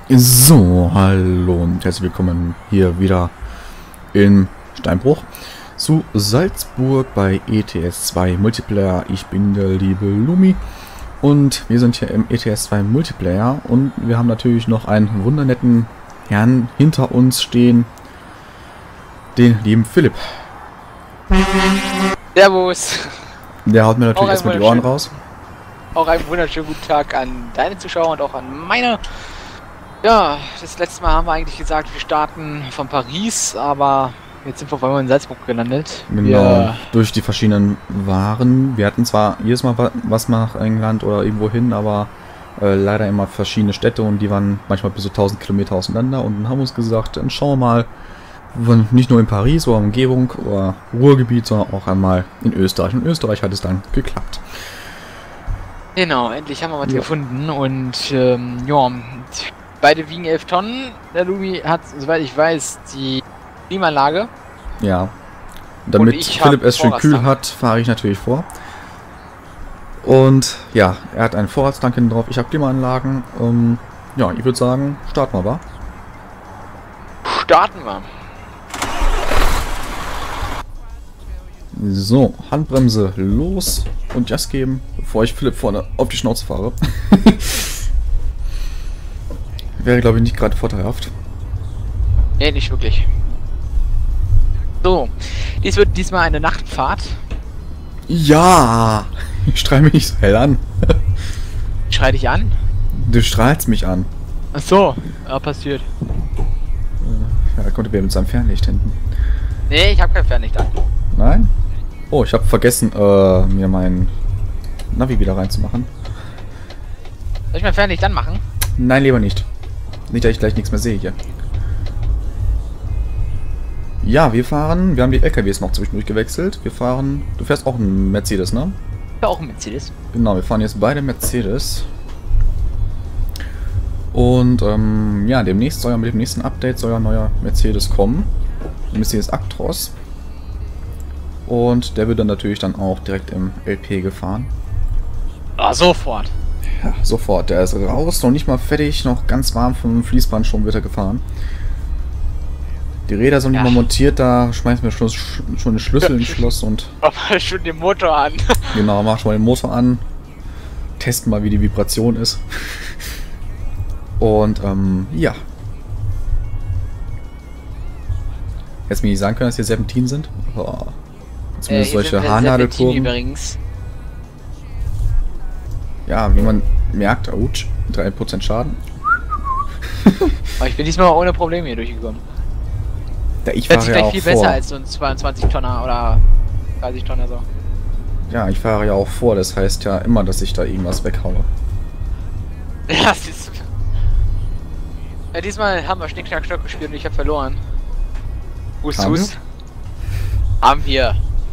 So, hallo und herzlich willkommen hier wieder in Steinbruch zu Salzburg bei ETS 2 Multiplayer. Ich bin der liebe Lumi und wir sind hier im ETS 2 Multiplayer und wir haben natürlich noch einen wundernetten Herrn hinter uns stehen, den lieben Philipp. Servus. Der haut mir natürlich erstmal die Ohren raus. Auch einen wunderschönen guten Tag an deine Zuschauer und auch an meine. Ja, das letzte Mal haben wir eigentlich gesagt, wir starten von Paris, aber jetzt sind wir auf einmal in Salzburg gelandet. Genau, durch die verschiedenen Waren. Wir hatten zwar jedes Mal was nach England oder irgendwo hin, aber leider immer verschiedene Städte und die waren manchmal bis zu 1000 Kilometer auseinander und dann haben wir uns gesagt, dann schauen wir mal, nicht nur in Paris oder Umgebung oder Ruhrgebiet, sondern auch einmal in Österreich. Und in Österreich hat es dann geklappt. Genau, endlich haben wir was gefunden und ja, beide wiegen 11 Tonnen. Der Lumi hat, soweit ich weiß, die Klimaanlage. Ja. Damit Philipp es schön kühl hat, fahre ich natürlich vor. Und ja, er hat einen Vorratstank hinten drauf. Ich habe Klimaanlagen. Ja, ich würde sagen, starten wir, wa? Starten wir. So, Handbremse los und Gas geben, bevor ich Philipp vorne auf die Schnauze fahre. Wäre, glaube ich, nicht gerade vorteilhaft. Nee, nicht wirklich. So, dies wird diesmal eine Nachtfahrt. Ja! Ich strahle mich nicht so hell an. Schrei dich an? Du strahlst mich an. Ach so, ja, passiert. Ja, da kommt er mit seinem Fernlicht hinten. Nee, ich habe kein Fernlicht an. Nein? Oh, ich habe vergessen, mir mein Navi wieder reinzumachen. Soll ich mein Fernlicht anmachen? Nein, lieber nicht. Nicht, dass ich gleich nichts mehr sehe hier. Ja, wir fahren. Wir haben die LKWs noch zwischendurch gewechselt. Wir fahren. Du fährst auch einen Mercedes, ne? Ja, auch ein Mercedes. Genau, wir fahren jetzt beide Mercedes. Und ja, demnächst soll ja mit dem nächsten Update soll ja ein neuer Mercedes kommen. Mercedes Actros. Und der wird dann natürlich dann auch direkt im LP gefahren. Ah, sofort. Ja, sofort. Der ist raus, noch nicht mal fertig, noch ganz warm vom Fließband, schon wird er gefahren. Die Räder sind nicht mal montiert, da schmeißen wir schon den Schlüssel ins Schloss und... Mach mal schon den Motor an. Genau, mach schon mal den Motor an. Testen mal, wie die Vibration ist. Und, ja. Hättest du mir nicht sagen können, dass hier Serpentinen sind? Oh. Zumindest solche Haarnadelkurven. Übrigens. Ja, wie man merkt, ouch, 3% Schaden. Aber ich bin diesmal ohne Probleme hier durchgekommen. Ja, ich fahre fahre ja auch gleich viel vor. besser als so ein 22 Tonner oder 30 Tonner so. Ja, ich fahre ja auch vor, das heißt ja immer, dass ich da irgendwas weghaue. Ja, siehst du. Ja, diesmal haben wir Schnick, Schnack, Stock gespielt und ich habe verloren. Hus. Haben wir.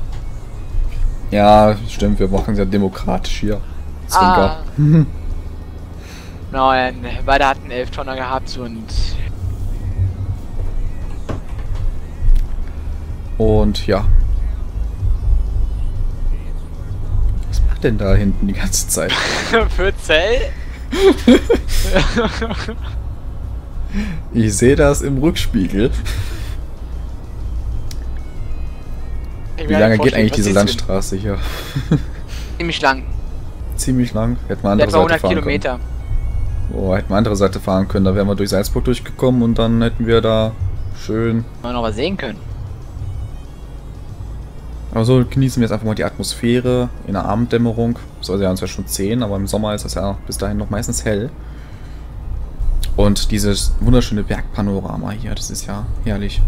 Ja, stimmt, wir machen es ja demokratisch hier. Zwinker. Nein, beide hatten 11 Tonner gehabt und ja. Was macht denn da hinten die ganze Zeit? für Zell? Ich sehe das im Rückspiegel. Wie lange geht eigentlich diese Landstraße hier? Ziemlich lang. Ziemlich lang. Hätten wir andere Etwa 100 Seite fahren Kilometer. können. Oh, hätten wir andere Seite fahren können. Da wären wir durch Salzburg durchgekommen und dann hätten wir da schön... Mal noch was sehen können. Aber so genießen wir jetzt einfach mal die Atmosphäre in der Abenddämmerung. Soll ja uns ja schon 10, aber im Sommer ist das ja bis dahin noch meistens hell. Und dieses wunderschöne Bergpanorama hier, das ist ja herrlich.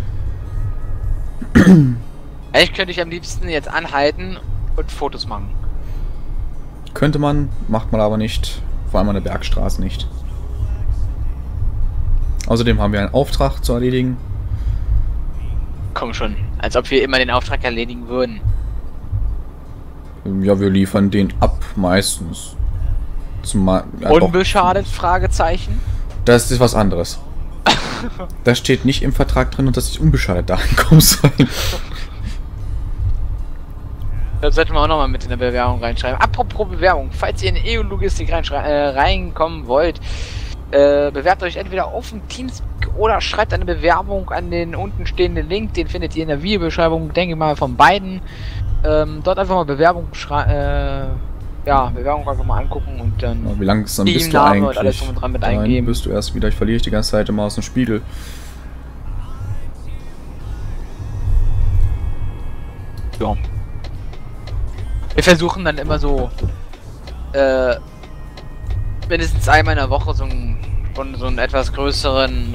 Eigentlich könnte ich am liebsten jetzt anhalten und Fotos machen. Könnte man, macht man aber nicht. Vor allem an der Bergstraße nicht. Außerdem haben wir einen Auftrag zu erledigen. Komm schon, als ob wir immer den Auftrag erledigen würden. Ja, wir liefern den ab, meistens. Ja, unbeschadet? Fragezeichen. Das ist was anderes. Das steht nicht im Vertrag drin und dass ich unbeschadet da ankommen soll. Das sollten wir auch nochmal mit in der Bewerbung reinschreiben. Apropos Bewerbung, falls ihr in EU-Logistik reinkommen wollt, Bewerbt euch entweder auf dem Teamspeak oder schreibt eine Bewerbung an den unten stehenden Link. Den findet ihr in der Videobeschreibung, denke ich mal, von beiden. Dort einfach mal Bewerbung Bewerbung einfach mal angucken und dann wie langsam bist du eigentlich? Und alles drum und dran mit eingeben. Bist du erst wieder, ich verliere dich die ganze Zeit immer aus dem Spiegel. Ja. Wir versuchen dann immer so mindestens einmal in der Woche so einen etwas größeren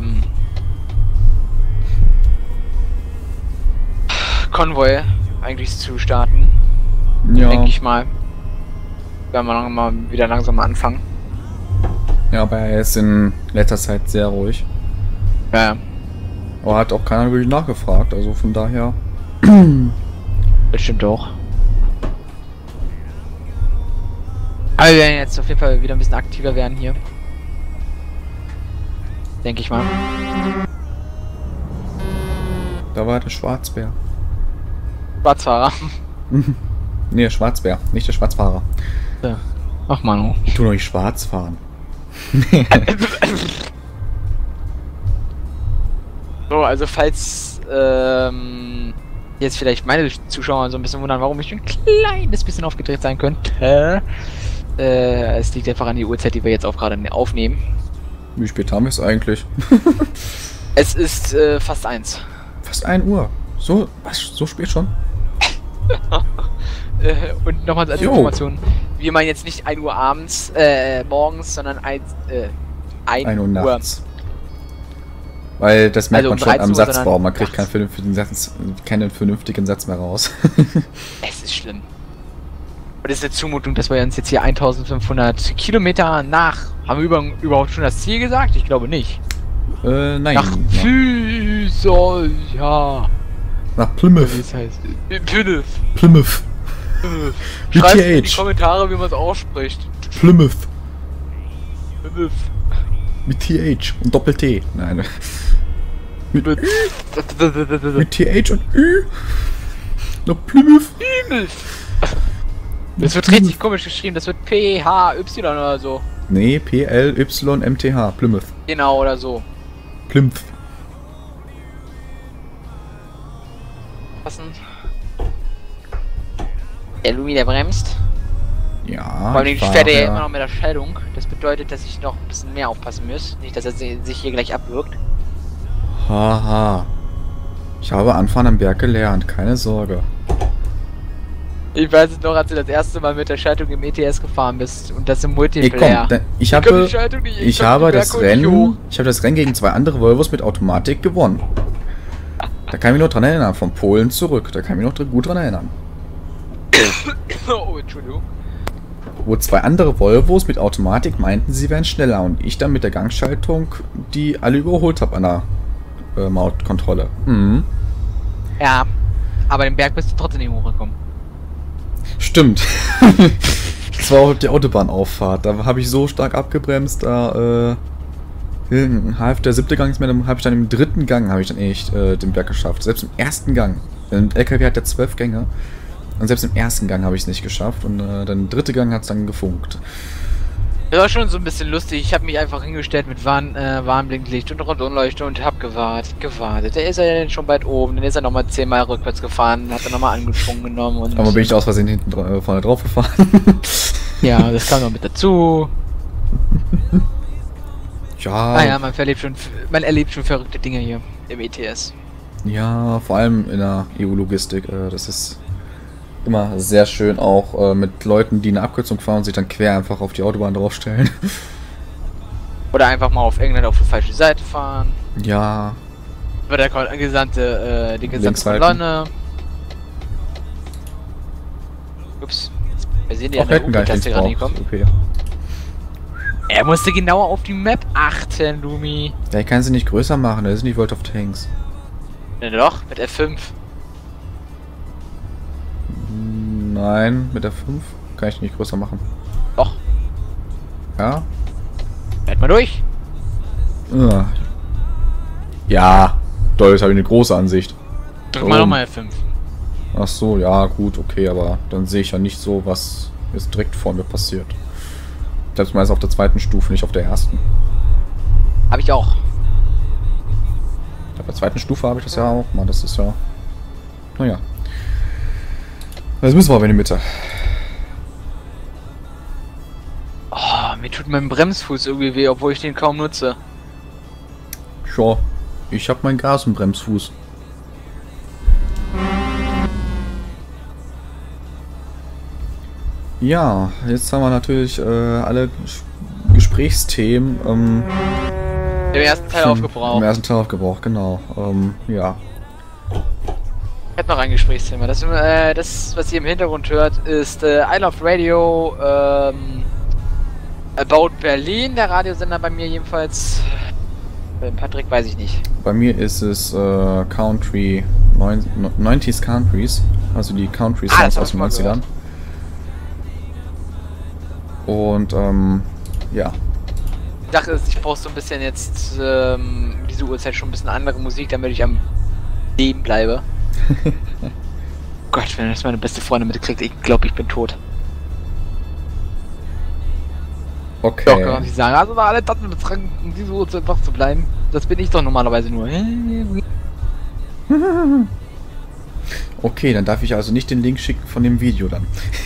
Konvoi eigentlich zu starten. Ja. Denke ich mal. Werden wir mal wieder langsam anfangen. Ja, aber er ist in letzter Zeit sehr ruhig. Ja. Aber hat auch keiner wirklich nachgefragt, also von daher. Bestimmt auch. Aber wir werden jetzt auf jeden Fall wieder ein bisschen aktiver werden hier. Denke ich mal. Da war der Schwarzbär. Schwarzfahrer. Nee, der Schwarzbär, nicht der Schwarzfahrer. Ja. Ach man. Ich tu doch nicht schwarz fahren. So, also falls jetzt vielleicht meine Zuschauer so ein bisschen wundern, warum ich ein kleines bisschen aufgedreht sein könnte. Es liegt einfach an die Uhrzeit, die wir jetzt auch gerade aufnehmen. Wie spät haben wir es eigentlich? Es ist fast 1. Fast 1 Uhr. So, was? So spät schon? Und nochmal als Information. Wir meinen jetzt nicht 1 Uhr abends, morgens, sondern 1 Uhr nachts. Weil das merkt also man schon am Satzbau. Man kriegt nachts. keinen vernünftigen Satz mehr raus. Es ist schlimm. Und es ist eine Zumutung, dass wir uns jetzt hier 1500 Kilometer nach... Haben wir überhaupt schon das Ziel gesagt? Ich glaube nicht. Nein. Nach ja. Nach Plymouth. Wie es heißt. Plymouth. Plymouth. Schreibt in die Kommentare, wie man es ausspricht. Plymouth. Plymouth. Mit TH und Doppel-T. Nein. Mit TH und Ü. Noch Plymouth. Das wird richtig komisch geschrieben. Das wird PHY oder so. Nee, PLYMTH. Plymouth. Genau, oder so. Plymouth. Passend. Der Lumi, der bremst. Ja. Vor allem, ich fährt ja immer noch mit der Schaltung. Das bedeutet, dass ich noch ein bisschen mehr aufpassen muss. Nicht, dass er sich hier gleich abwirkt. Haha. Ich habe Anfahren am Berg gelernt, keine Sorge. Ich weiß es noch, als du das erste Mal mit der Schaltung im ETS gefahren bist und das im Multiplayer. Ich habe das Rennen gegen 2 andere Volvos mit Automatik gewonnen. Da kann ich mich noch dran erinnern, von Polen zurück. Da kann ich mich noch gut dran erinnern. Oh, Entschuldigung. Wo 2 andere Volvos mit Automatik meinten, sie wären schneller und ich dann mit der Gangschaltung die alle überholt habe an der Mautkontrolle. Mhm. Ja, aber den Berg bist du trotzdem nicht hochgekommen. Stimmt. Das war auch die Autobahnauffahrt. Da habe ich so stark abgebremst, da half der 7. Gang ist mir, dann habe ich dann im 3. Gang habe ich dann echt den Berg geschafft. Selbst im 1. Gang. Der LKW hat ja 12 Gänge. Und selbst im 1. Gang habe ich es nicht geschafft. Und dann im 3. Gang hat es dann gefunkt. Das war schon so ein bisschen lustig. Ich habe mich einfach hingestellt mit Warnblinklicht und Rundumleuchte und habe gewartet. Der ist ja dann schon bald oben. Dann ist er nochmal 10-mal rückwärts gefahren, hat dann nochmal angesprungen genommen. Und aber bin ich aus Versehen hinten vorne drauf gefahren. Ja, das kam noch mit dazu. Ja. Naja, man erlebt schon verrückte Dinge hier im ETS. Ja, vor allem in der EU-Logistik. Das ist immer sehr schön, auch mit Leuten, die eine Abkürzung fahren und sich dann quer einfach auf die Autobahn draufstellen. Oder einfach mal auf England auf die falsche Seite fahren. Ja. Über die gesamte Kolonne. Ups. Wir sehen ja eine U-Taste gerade nicht kommen. Okay. Er musste genauer auf die Map achten, Lumi. Ja, ich kann sie nicht größer machen, das ist nicht World of Tanks. Ja, doch, mit F5. Nein, mit der 5 kann ich nicht größer machen. Doch. Ja? Halt mal durch. Ja, toll, jetzt habe ich eine große Ansicht. Drück mal nochmal F5. Ach so, ja, gut, okay, aber dann sehe ich ja nicht so, was jetzt direkt vor mir passiert. Selbst meist auf der zweiten Stufe, nicht auf der ersten. Habe ich auch. Auf der zweiten Stufe habe ich das ja auch. Man, das ist ja... Naja. Jetzt müssen wir aber in die Mitte. Oh, mir tut mein Bremsfuß irgendwie weh, obwohl ich den kaum nutze. Ja, ich habe meinen Gas- und Bremsfuß. Ja, jetzt haben wir natürlich alle Gesprächsthemen Im ersten Teil aufgebraucht. Im ersten Teil aufgebraucht, genau. Ja. Ich hab noch ein Gesprächsthema. Das, was ihr im Hintergrund hört, ist I Love Radio, About Berlin, der Radiosender bei mir jedenfalls. Patrick weiß ich nicht. Bei mir ist es Country, 90s Countries, also die Country Songs aus den 90ern. Und ja. Die Sache ist, ich brauche so ein bisschen jetzt diese Uhrzeit schon ein bisschen andere Musik, damit ich am Leben bleibe. Gott, wenn das meine beste Freundin mitkriegt, ich glaube, ich bin tot. Okay. Doch, kann man nicht sagen. Also, alle Taten betranken, um diese Uhrzeit wach zu bleiben. Das bin ich doch normalerweise nur. Okay, dann darf ich also nicht den Link schicken von dem Video dann.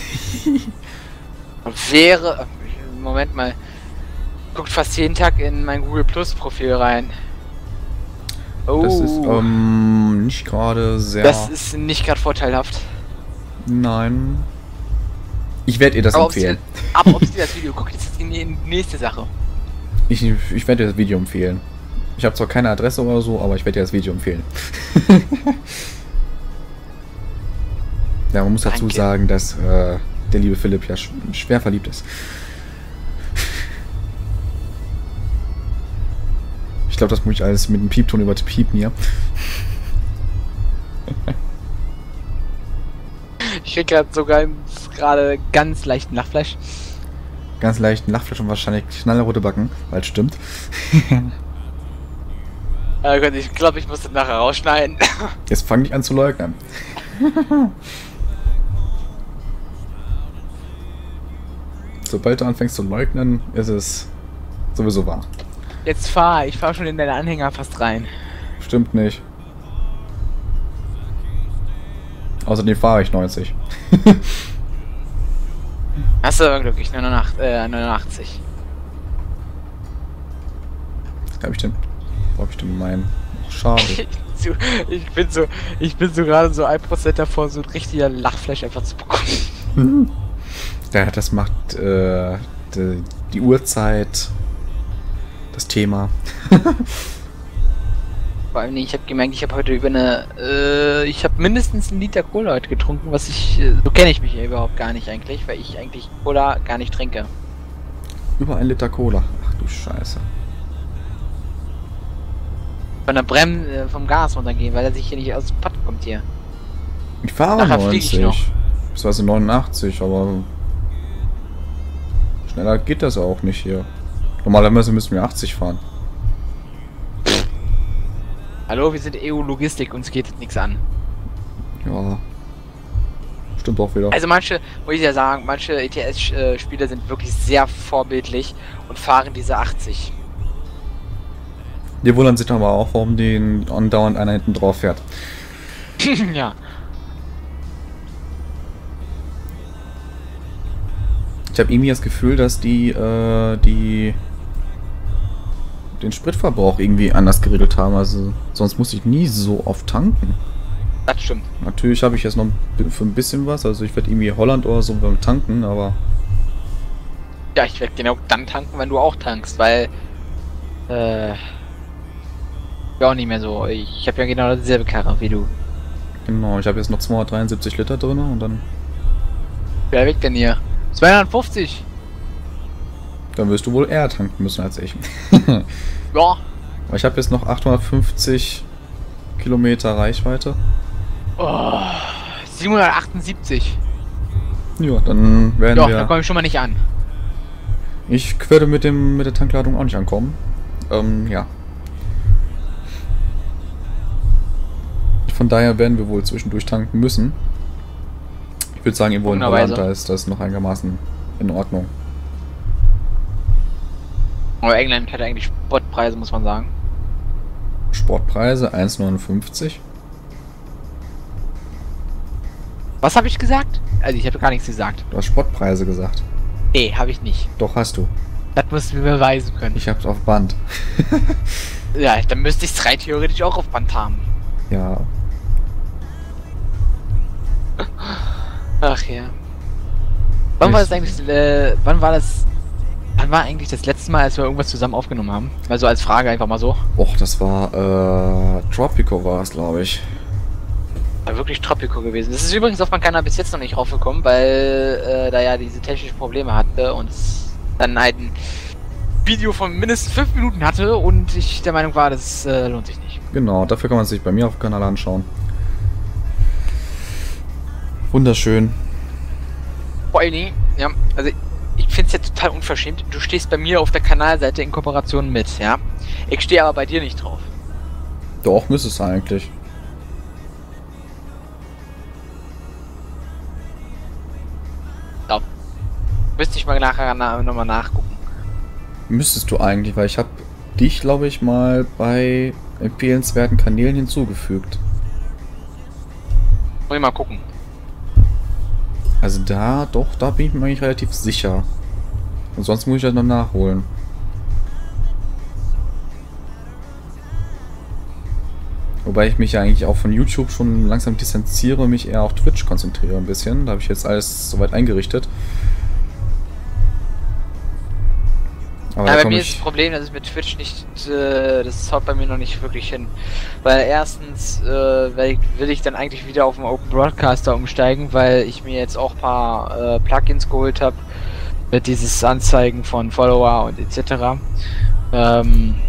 Wäre... Moment mal. Guckt fast jeden Tag in mein Google Plus Profil rein. Oh. Das ist nicht gerade sehr... Das ist nicht gerade vorteilhaft. Nein. Ich werde ihr das empfehlen. Aber ob sie das Video guckt, ist die nächste Sache. Ich werde dir das Video empfehlen. Ich habe zwar keine Adresse oder so, aber ich werde dir das Video empfehlen. Ja, man muss dazu sagen, dass der liebe Philipp ja schwer verliebt ist. Ich glaube, das muss ich alles mit dem Piepton überpiepen hier. Ich krieg gerade ganz leichten Lachfleisch. Ganz leichten Lachfleisch und wahrscheinlich knallrote Backen, weil es stimmt. Ich glaube, ich muss das nachher rausschneiden. Jetzt fang ich an zu leugnen. Sobald du anfängst zu leugnen, ist es sowieso wahr. Jetzt ich fahr schon in deine Anhänger fast rein. Stimmt nicht. Außerdem fahre ich 90. Hast du aber Glück, ich 89. Was habe ich denn? Wo habe ich denn meinen? Schade. Ich bin so gerade so 1% davor, so ein richtiger Lachfleisch einfach zu bekommen. Ja, das macht die Uhrzeit, das Thema. Vor allem, ich habe gemerkt, ich habe heute ich habe mindestens 1 Liter Cola heute getrunken, was so kenne ich mich ja überhaupt gar nicht eigentlich, weil ich eigentlich Cola gar nicht trinke. Über 1 Liter Cola. Ach du Scheiße. Von der vom Gas runtergehen, weil er sich hier nicht aus dem Pott kommt hier. Ich fahre Nachher 90. Beziehungsweise 89, aber schneller geht das auch nicht hier. Normalerweise müssen wir 80 fahren. Hallo, wir sind EU-Logistik, uns geht nichts an. Ja. Stimmt auch wieder. Also muss ich ja sagen, manche ETS-Spieler sind wirklich sehr vorbildlich und fahren diese 80. Die wundern sich aber auch, warum den andauernd einer hinten drauf fährt. Ja. Ich habe irgendwie das Gefühl, dass die den Spritverbrauch irgendwie anders geregelt haben. Also sonst musste ich nie so oft tanken. Das stimmt. Natürlich habe ich jetzt noch für ein bisschen was. Also ich werde irgendwie Holland oder so beim Tanken, aber... Ja, ich werde genau dann tanken, wenn du auch tankst, weil... ja auch nicht mehr so. Ich habe ja genau dieselbe Karre wie du. Genau, ich habe jetzt noch 273 Liter drin und dann... Wer weg denn hier? 250! Dann wirst du wohl eher tanken müssen als ich. Ja. Aber ich habe jetzt noch 850 Kilometer Reichweite. Oh, 778. Ja, dann werden Doch, wir... da komme ich schon mal nicht an. Ich werde mit der Tankladung auch nicht ankommen. Ja. Von daher werden wir wohl zwischendurch tanken müssen. Ich würde sagen, irgendwo in Holland, da ist das noch einigermaßen in Ordnung. Aber England hat eigentlich Sportpreise, muss man sagen. Sportpreise 1,59. Was habe ich gesagt? Also ich habe gar nichts gesagt. Du hast Sportpreise gesagt. Nee, habe ich nicht. Doch, hast du. Das musst du mir beweisen können. Ich hab's auf Band. Ja, dann müsste ich es rein theoretisch auch auf Band haben. Ja. Ach ja. Wann war das eigentlich, wann war eigentlich das letzte Mal, als wir irgendwas zusammen aufgenommen haben? Also als Frage einfach mal so. Och, das war, Tropico war es, glaube ich. War wirklich Tropico gewesen. Das ist übrigens auf meinem Kanal bis jetzt noch nicht raufgekommen, weil, da ja diese technischen Probleme hatte und dann halt ein Video von mindestens 5 Minuten hatte und ich der Meinung war, das lohnt sich nicht. Genau, dafür kann man sich bei mir auf dem Kanal anschauen. Wunderschön. Vor allen Dingen, ja, also ich finde es ja total unverschämt. Du stehst bei mir auf der Kanalseite in Kooperation mit, ja. Ich stehe aber bei dir nicht drauf. Doch, müsste es eigentlich. Ja. Müsste ich mal nachher nochmal nachgucken. Müsstest du eigentlich, weil ich habe dich, glaube ich, mal bei empfehlenswerten Kanälen hinzugefügt. Muss ich mal gucken. Also da, doch, da bin ich mir eigentlich relativ sicher. Und sonst muss ich das noch nachholen. Wobei ich mich ja eigentlich auch von YouTube schon langsam distanziere und mich eher auf Twitch konzentriere ein bisschen. Da habe ich jetzt alles soweit eingerichtet. Aber ja, bei mir ist das Problem, dass es mit Twitch nicht, das haut bei mir noch nicht wirklich hin. Weil erstens will ich dann eigentlich wieder auf den Open Broadcaster umsteigen, weil ich mir jetzt auch ein paar Plugins geholt habe mit dieses Anzeigen von Follower und etc. Da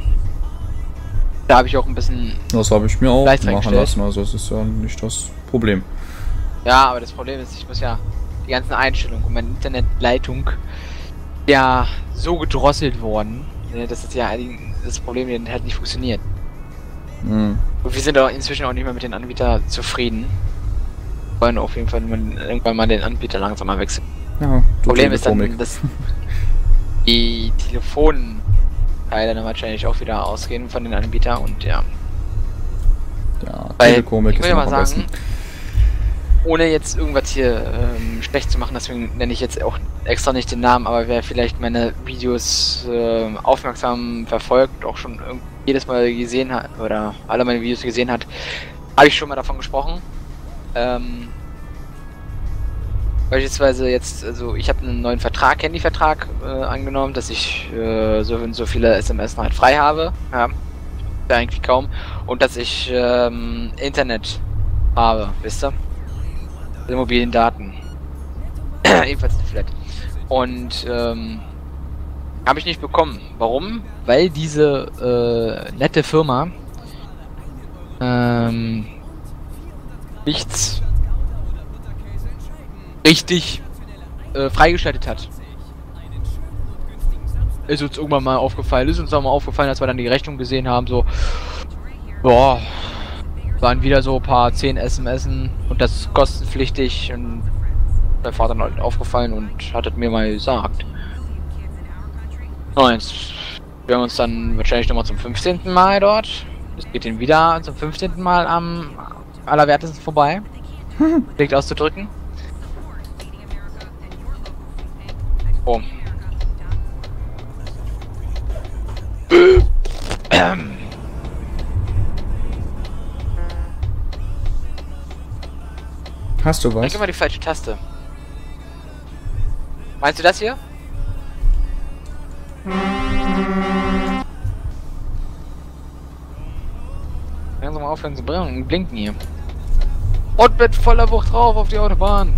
habe ich auch ein bisschen... Das habe ich mir auch Leicht machen lassen, also das ist ja nicht das Problem. Ja, aber das Problem ist, ich muss ja die ganzen Einstellungen und meine Internetleitung ja so gedrosselt worden, dass es ja das Problem halt nicht funktioniert. Mhm. Und wir sind auch inzwischen auch nicht mehr mit den Anbietern zufrieden. Wir wollen auf jeden Fall irgendwann mal den Anbieter langsam mal wechseln. Ja, Problem ist dann, dass die Telefonteile dann wahrscheinlich auch wieder ausgehen von den Anbietern und ja. Ja, Weil, Telekomik ich ist will ja noch mal am sagen, besten. ohne jetzt irgendwas hier schlecht zu machen, deswegen nenne ich jetzt auch extra nicht den Namen, aber wer vielleicht meine Videos aufmerksam verfolgt, auch schon jedes Mal gesehen hat, oder alle meine Videos gesehen hat, habe ich schon mal davon gesprochen. Beispielsweise jetzt, also ich habe einen neuen Vertrag, Handyvertrag angenommen, dass ich so und so viele SMS halt frei habe, ja, eigentlich kaum, und dass ich Internet habe, wisst ihr? Die mobilen Daten. Ebenfalls eine Flat. Und habe ich nicht bekommen. Warum? Weil diese nette Firma nichts richtig freigeschaltet hat. Ist uns irgendwann mal aufgefallen. Ist uns auch mal aufgefallen, als wir dann die Rechnung gesehen haben, so boah, waren wieder so ein paar 10 SMSen und das ist kostenpflichtig und mein Vater dann halt aufgefallen und hat es mir mal gesagt. Und jetzt werden wir uns dann wahrscheinlich nochmal zum 15. Mal dort. Es geht ihn wieder zum 15. Mal am allerwertesten vorbei. Liegt auszudrücken. Oh. Hast du was? Drück mal die falsche Taste. Meinst du das hier? Langsam mal aufhören zu blinken hier. Und mit voller Wucht drauf auf die Autobahn.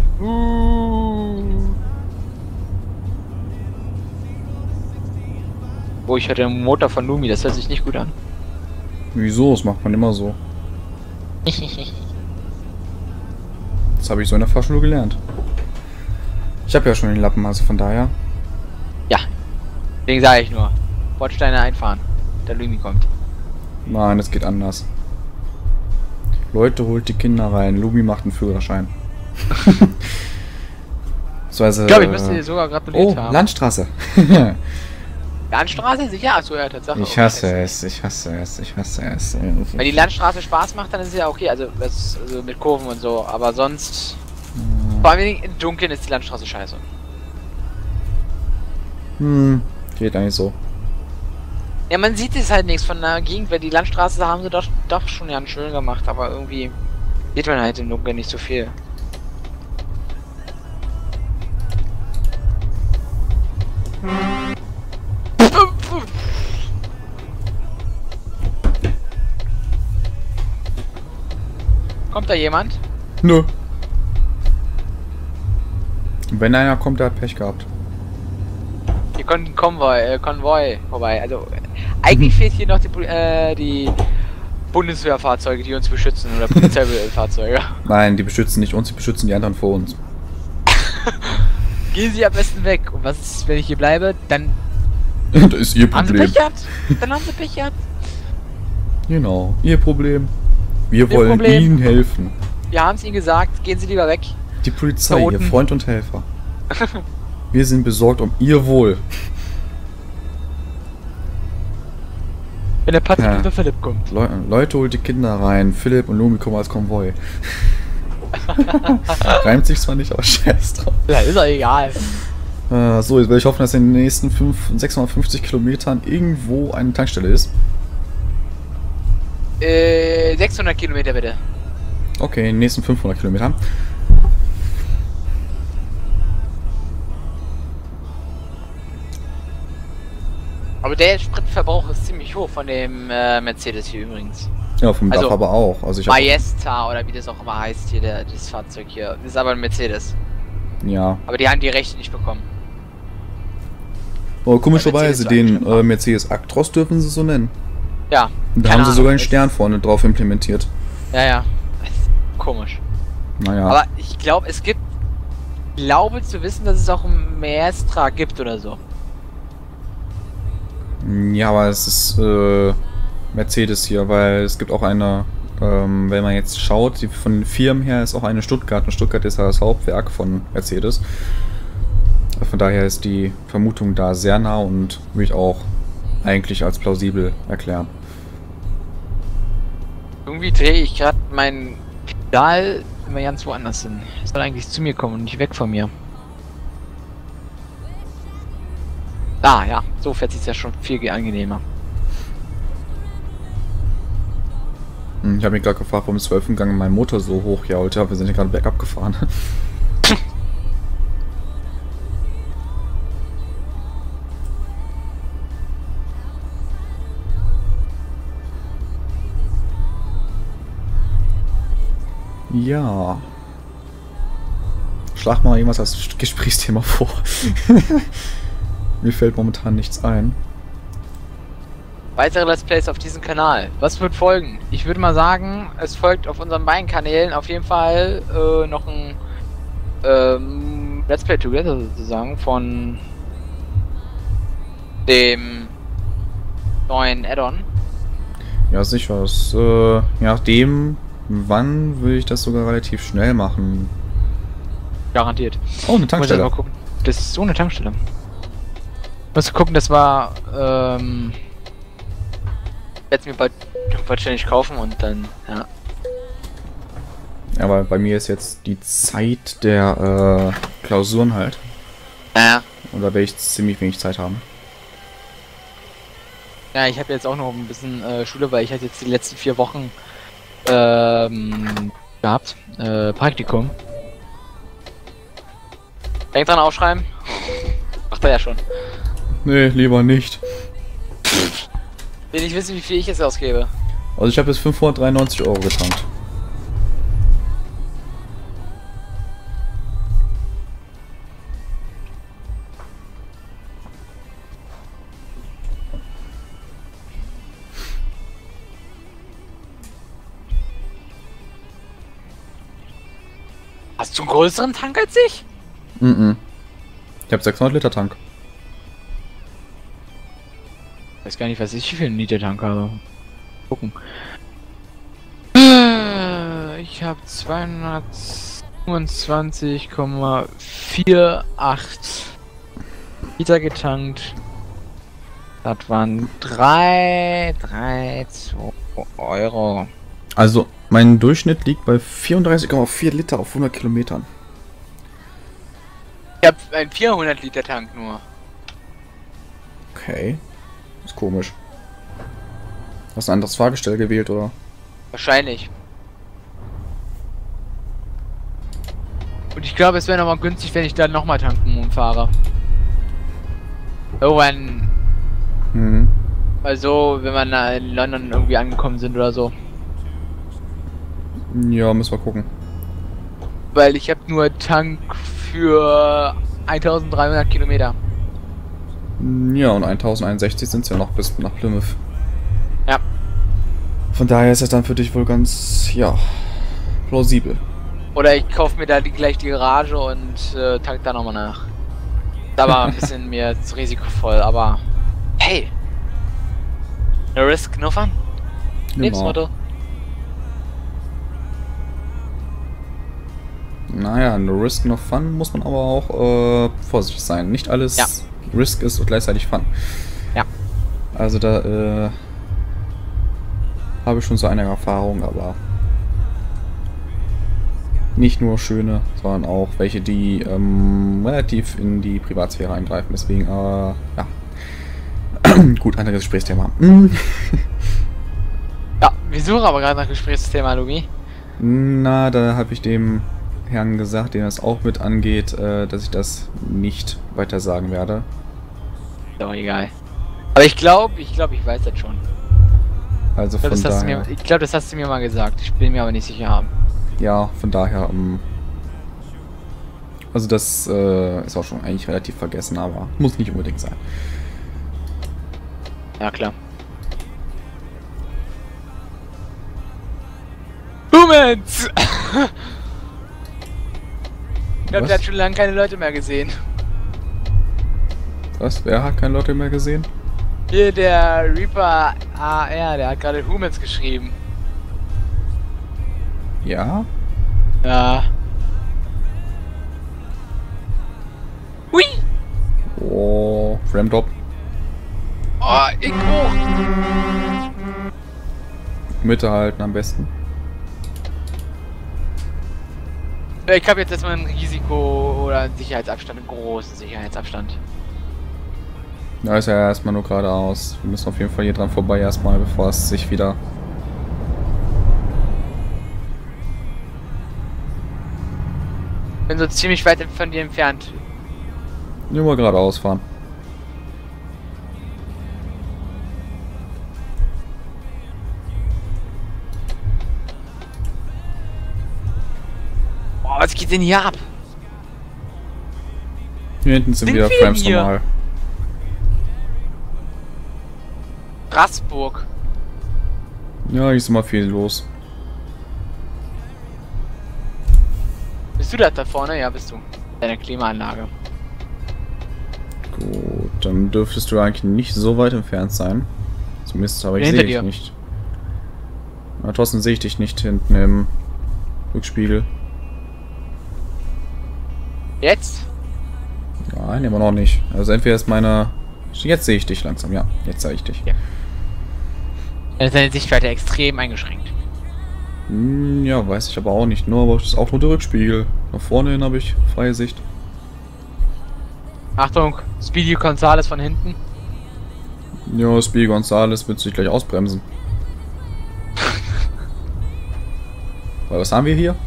Oh, ich hatte einen Motor von Lumi, das hört sich nicht gut an. Wieso? Das macht man immer so. Das habe ich so in der Fahrschule gelernt. Ich habe ja schon den Lappen, also von daher. Ja, deswegen sage ich nur. Bordsteine einfahren, der Lumi kommt. Nein, es geht anders. Leute, holt die Kinder rein. Lumi macht einen Führerschein. Ich glaube, ich müsste dir sogar gratuliert haben. Landstraße. Landstraße? Sicher? Achso, ja, Tatsache. Ich hasse es, ich hasse es, ich hasse es. Wenn die Landstraße Spaß macht, dann ist es ja okay, also, also mit Kurven und so, aber sonst... Vor allem im Dunkeln ist die Landstraße scheiße. Geht eigentlich so. Ja, man sieht es halt nichts von der Gegend, weil die Landstraße haben sie doch schon ganz schön gemacht, aber irgendwie sieht man halt im Dunkeln nicht so viel. Kommt da jemand? Nö. Wenn einer kommt, der hat Pech gehabt. Hier kommt ein Konvoi vorbei. Also eigentlich fehlt hier noch die Bundeswehrfahrzeuge, die uns beschützen, oder Polizeifahrzeuge. Nein, die beschützen nicht uns, die beschützen die anderen vor uns. Gehen Sie am besten weg. Und was ist, wenn ich hier bleibe? Dann Das ist ihr haben Sie Problem. Pech gehabt. Dann haben Sie Pech gehabt. Genau, ihr Problem. Wir Ihr wollen Problem. Ihnen helfen. Wir haben es Ihnen gesagt. Gehen Sie lieber weg. Die Polizei, Toten. Ihr Freund und Helfer. Wir sind besorgt um Ihr Wohl. Wenn der Patrick Ja. und der Philipp kommt. Leute, holt die Kinder rein. Philipp und Lumi kommen als Konvoi. Reimt sich zwar nicht, aber scheiß drauf. Ja, ist doch egal. So, jetzt will ich hoffen, dass in den nächsten 650 Kilometern irgendwo eine Tankstelle ist. 600 Kilometer bitte. Okay, in den nächsten 500 Kilometern. Aber der Spritverbrauch ist ziemlich hoch von dem Mercedes hier übrigens. Ja, vom Also, Dach aber auch. Also ich hab, Majesta oder wie das auch immer heißt hier, das Fahrzeug hier. Das ist aber ein Mercedes. ja. Aber die haben die Rechte nicht bekommen. Aber komischerweise, Mercedes den Mercedes Actros dürfen sie so nennen. Ja. Da keine haben sie sogar einen Ahnung, Stern vorne drauf implementiert. Ja, ja. Das ist komisch. Naja. Aber ich glaube, glaube zu wissen, dass es auch ein Maestra gibt oder so. Ja, aber es ist Mercedes hier, weil es gibt auch eine, wenn man jetzt schaut, die von Firmen her ist auch eine Stuttgart. Und Stuttgart ist ja das Hauptwerk von Mercedes. Von daher ist die Vermutung da sehr nah und würde ich auch eigentlich als plausibel erklären. Irgendwie drehe ich gerade mein Pedal immer ganz woanders hin. Es soll eigentlich zu mir kommen und nicht weg von mir. Ah ja, so fährt sich ja schon viel angenehmer. Ich habe mich gerade gefragt, warum im 12. Gang mein Motor so hoch jault. Ja, wir sind ja gerade bergab gefahren. Ja. Schlag mal irgendwas als Gesprächsthema vor. Mir fällt momentan nichts ein. Weitere Let's Plays auf diesem Kanal. Was wird folgen? Ich würde mal sagen, es folgt auf unseren beiden Kanälen auf jeden Fall noch ein Let's Play Together sozusagen von dem neuen Add-on. Ja, sicher. Je nachdem, wann will ich das sogar relativ schnell machen. Garantiert. Oh, eine Muss ich Tankstelle. mal gucken. Das ist so eine Tankstelle. Muss gucken, das war jetzt mir bald wahrscheinlich kaufen und dann, ja. Ja, aber bei mir ist jetzt die Zeit der Klausuren halt. Ja. Und da werde ich ziemlich wenig Zeit haben. Ja, ich habe jetzt auch noch ein bisschen Schule, weil ich hatte jetzt die letzten 4 Wochen gehabt. Praktikum. Denk dran aufschreiben. Macht er ja schon. Nee, lieber nicht. Will nicht wissen, wie viel ich jetzt ausgebe. Also ich habe jetzt 593 € getankt. Hast du einen größeren Tank als ich? Ich habe 600 Liter Tank. Ich weiß gar nicht, was ich für einen Liter Tank habe. Gucken. Ich habe 227,48 Liter getankt. Das waren 2 Euro. Also, mein Durchschnitt liegt bei 34,4 Liter auf 100 Kilometern. Ich habe einen 400 Liter Tank nur. Okay. Ist komisch. Hast du ein anderes Fahrgestell gewählt, oder? Wahrscheinlich. Und ich glaube, es wäre nochmal günstig, wenn ich dann nochmal tanken umfahre. Irgendwann. Mhm. Also, wenn man da in London irgendwie angekommen sind oder so. Ja, müssen wir gucken. Weil ich habe nur Tank für 1300 Kilometer. Ja, und 1061 sind es ja noch bis nach Plymouth. Ja. Von daher ist das dann für dich wohl ganz, ja, plausibel. Oder ich kaufe mir da gleich die Garage und tank da nochmal nach. Da war ein bisschen mir zu risikovoll, aber hey! No risk, no fun. Genau. Lebensmotto. Naja, no risk, no fun muss man aber auch vorsichtig sein. Nicht alles Ja. Risk ist und gleichzeitig Fun. Ja. Also da habe ich schon so einige Erfahrungen, aber nicht nur schöne, sondern auch welche, die relativ in die Privatsphäre eingreifen. Deswegen, ja. Gut, anderes Gesprächsthema. Ja, wir suchen aber gerade nach Gesprächsthema, Lumi. Na, da habe ich dem Herrn gesagt, den das auch mit angeht, dass ich das nicht weiter sagen werde. Doch, egal. Aber ich glaube, ich weiß das schon. Also Ich glaube, von daher, das hast du mir mal gesagt. Ich bin mir aber nicht sicher. ja, von daher, also das ist auch schon eigentlich relativ vergessen, aber muss nicht unbedingt sein. Ja, klar. Humans! Ich glaube, Was? der hat schon lange keine Leute mehr gesehen. Was? Wer hat keine Leute mehr gesehen? Hier der Reaper AR, der hat gerade Humans geschrieben. Ja? Ja. Hui! Oh, Ramdrop. Oh, ich hoch! Mitte halten am besten. Ich habe jetzt erstmal ein Risiko oder einen Sicherheitsabstand, einen großen Sicherheitsabstand. Da ist ja erstmal nur geradeaus. Wir müssen auf jeden Fall hier dran vorbei erstmal, bevor es sich wieder... Bin so ziemlich weit von dir entfernt. Nur mal geradeaus fahren. Boah, was geht denn hier ab? Hier hinten sind Sind wieder wir Frames hier? normal. Straßburg. Ja, hier ist immer viel los. Bist du das da vorne? Ja, bist du. Deine Klimaanlage. Gut, dann dürftest du eigentlich nicht so weit entfernt sein. Zumindest, aber ich Hinter sehe dich dir. nicht. Na, Thorsten, sehe ich dich nicht hinten im Rückspiegel. Jetzt? Nein, immer noch nicht. Also entweder ist meine... Jetzt sehe ich dich langsam, ja. Jetzt sehe ich dich. Ja. Dann ist deine Sichtweite extrem eingeschränkt. Hm, ja, weiß ich aber auch nicht. Aber das ist auch nur der Rückspiegel. Nach vorne hin habe ich freie Sicht. Achtung, Speedy Gonzales von hinten. Ja, Speedy Gonzales wird sich gleich ausbremsen. Weil was haben wir hier?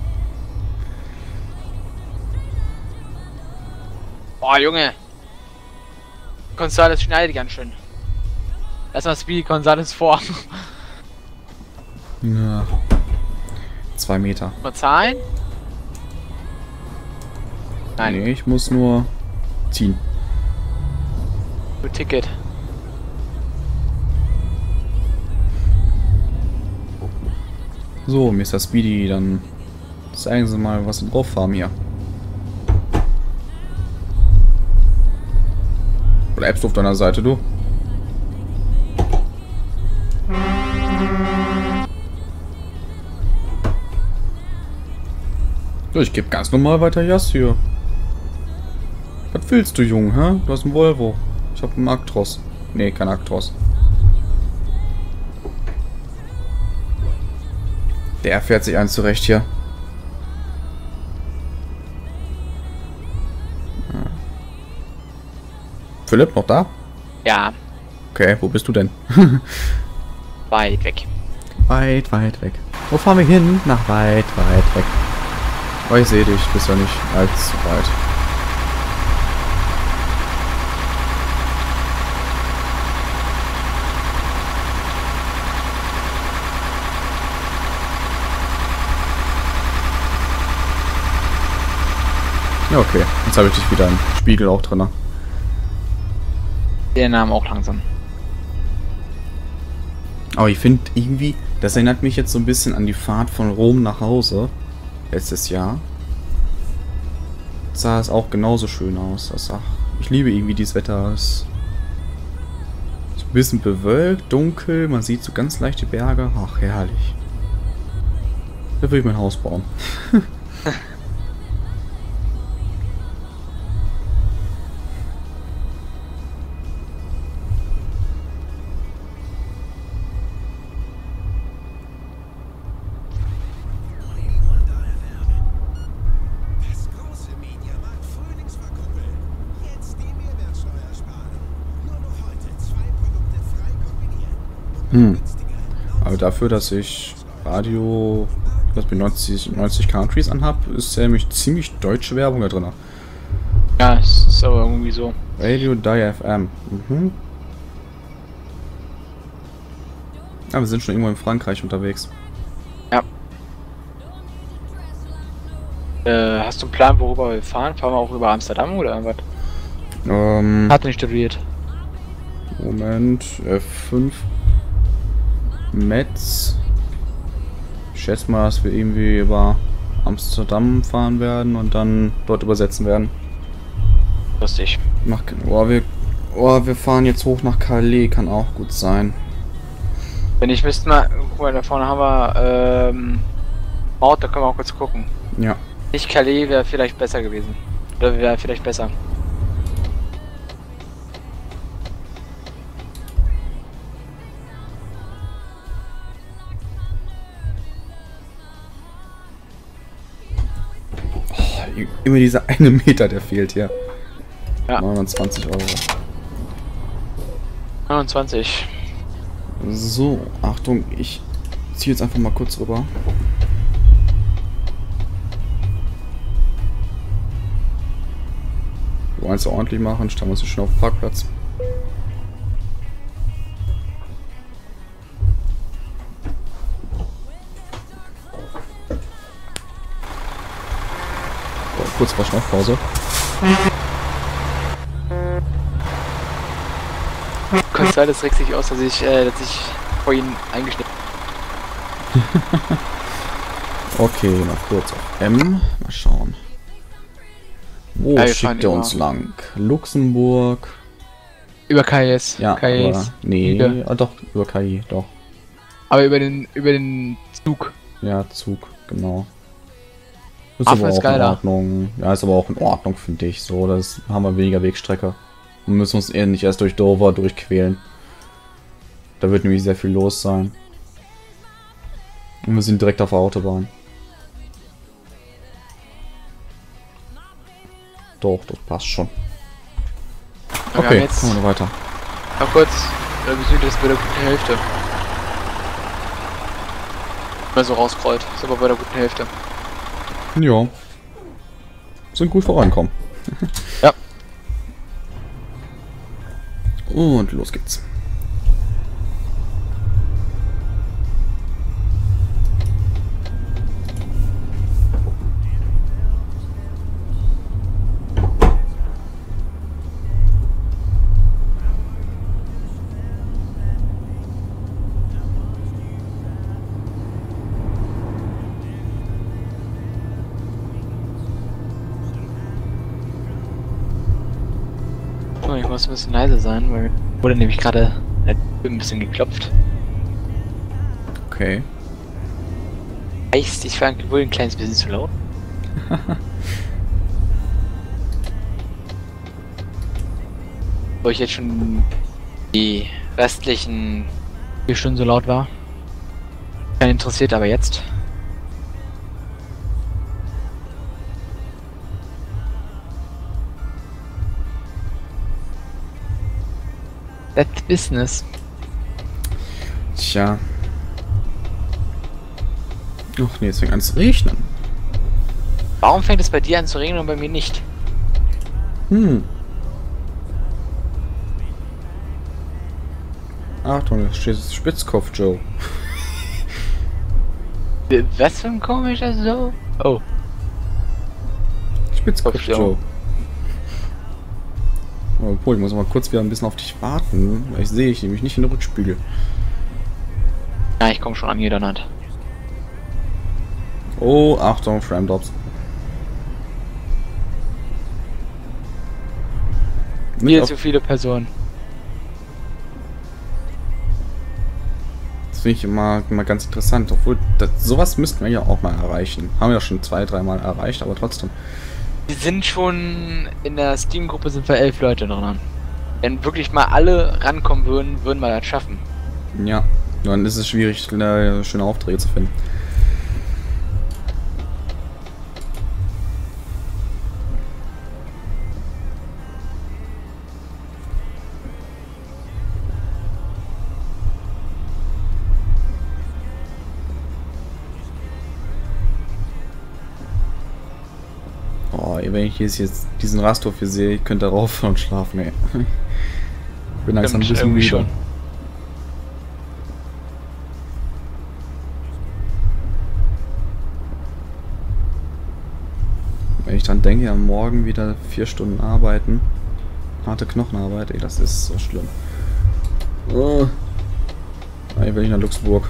Boah, Junge. Gonzales schneidet ganz schön. Erstmal Speedy Gonzales vor. Ja. 2 Meter. Mal zahlen? Nein, Nee, ich muss nur ziehen. nur Ticket. So, Mr. Speedy, dann zeigen Sie mal, was Sie drauf haben hier. Bleibst du auf deiner Seite, du? So, ich gebe ganz normal weiter Jas hier. Was willst du, Jung, hä? Du hast einen Volvo. Ich habe einen Actros. Nee, kein Actros. Der fährt sich eins zurecht hier. Philipp, noch da? Ja, Okay, wo bist du denn? weit weg. Weit, weit weg. Wo fahren wir hin? Nach weit, weit weg. Oh, ich sehe dich. Bist ja nicht allzu weit. Ja, okay. Jetzt habe ich dich wieder im Spiegel auch drin. Der Name auch langsam. Aber ich finde irgendwie, das erinnert mich jetzt so ein bisschen an die Fahrt von Rom nach Hause. Letztes Jahr. Sah es auch genauso schön aus. Ich liebe irgendwie dieses Wetter. Es ist so ein bisschen bewölkt, dunkel. Man sieht so ganz leicht die Berge. Ach, herrlich. Da will ich mein Haus bauen. Aber dafür, dass ich Radio, was mit 90 Countries anhab, ist nämlich ziemlich deutsche Werbung da drin. Ja, ist aber irgendwie so. Radio Die FM. Ja, wir sind schon irgendwo in Frankreich unterwegs. Ja. Hast du einen Plan, worüber wir fahren? Fahren wir auch über Amsterdam oder was? Hat nicht studiert. Moment, F5. Metz. Ich schätze mal, dass wir irgendwie über Amsterdam fahren werden und dann dort übersetzen werden. Lustig. Wir fahren jetzt hoch nach Calais, kann auch gut sein. Wenn ich wüsste mal, guck mal, da vorne haben wir Ort, da können wir auch kurz gucken. Ja. Nicht Calais wäre vielleicht besser gewesen. Oder wäre vielleicht besser. Immer dieser eine Meter, der fehlt hier. Ja. 29 Euro. 29. So, Achtung, ich ziehe jetzt einfach mal kurz rüber. Wir wollen es ordentlich machen, stellen wir uns schon auf dem Parkplatz. Kurz Verschnaufpause. Gonzales regt sich aus, dass ich vor ihn eingeschnitten habe. Okay, noch kurz auf M. Mal schauen. Wo Ja, schickt er uns lang? Luxemburg. Über KS. Ja, KS. aber, nee, doch, über KI, doch. Aber über den Zug. Ja, Zug, genau. Ist Affen aber ist auch geiler. in Ordnung. Ja, ist aber auch in Ordnung, finde ich. So, das haben wir weniger Wegstrecke. Und müssen uns eher nicht erst durch Dover durchquälen. Da wird nämlich sehr viel los sein. Und wir sind direkt auf der Autobahn. Doch, das passt schon. Okay, jetzt machen wir weiter. noch kurz, wir sind jetzt bei der guten Hälfte. Mal so rauskrollt, ist aber bei der guten Hälfte. Ja. Sind gut vorankommen. Ja. Und los geht's. Ich muss ein bisschen leise sein, weil wurde nämlich gerade ein bisschen geklopft. Okay. Heißt, ich war wohl ein kleines bisschen zu laut. Wo ich jetzt schon die restlichen 4 Stunden so laut war. Keinen interessiert, aber jetzt. That's business. Tja. Ach nee, es fängt an zu regnen. Warum fängt es bei dir an zu regnen und bei mir nicht? Achtung, da steht Spitzkopf Joe. Was für ein komischer so? Oh. Spitzkopf Kopf Joe. Joe. Obwohl, ich muss mal kurz wieder ein bisschen auf dich warten, weil ich sehe ich nämlich nicht in den Rückspiegel. Ja, ich komme schon an jeder Hand. Oh, Achtung, Framdrops. Viel zu viele Personen. Das finde ich immer ganz interessant. Obwohl, sowas müssten wir ja auch mal erreichen. Haben wir ja schon 2, 3 Mal erreicht, aber trotzdem. Wir sind schon in der Steam-Gruppe sind wir 11 Leute dran. Wenn wirklich mal alle rankommen würden, würden wir das schaffen. Ja, dann ist es schwierig, schöne Aufträge zu finden. Oh, wenn ich jetzt diesen Rasthof hier sehe, ich könnte darauf und schlafen, ey. Bin langsam ein bisschen müde. Schon. Wenn ich dann denke, am Morgen wieder 4 Stunden arbeiten. Harte Knochenarbeit, ey, das ist so schlimm. Oh. Eigentlich will ich nach Luxemburg.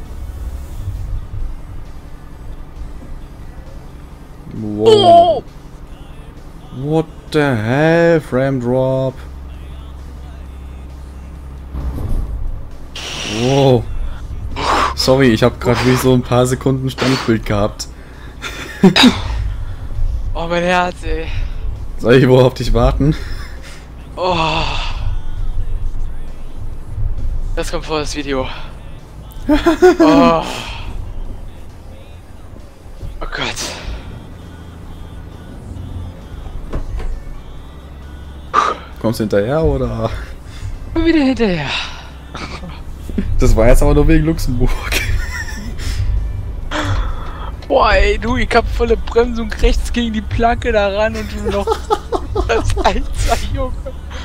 Wow. Oh! What the hell? Frame Drop. Wow. Sorry, ich habe gerade wirklich so ein paar Sekunden Standbild gehabt. Oh, mein Herz, ey. Soll ich wohl auf dich warten? Oh. Das kommt vor das Video. Oh. Oh Gott. Kommst du hinterher oder? Bin wieder hinterher. Das war jetzt aber nur wegen Luxemburg. Boah, ey, du, ich hab volle Bremsung rechts gegen die Planke da ran und du noch. Das Alter, Junge.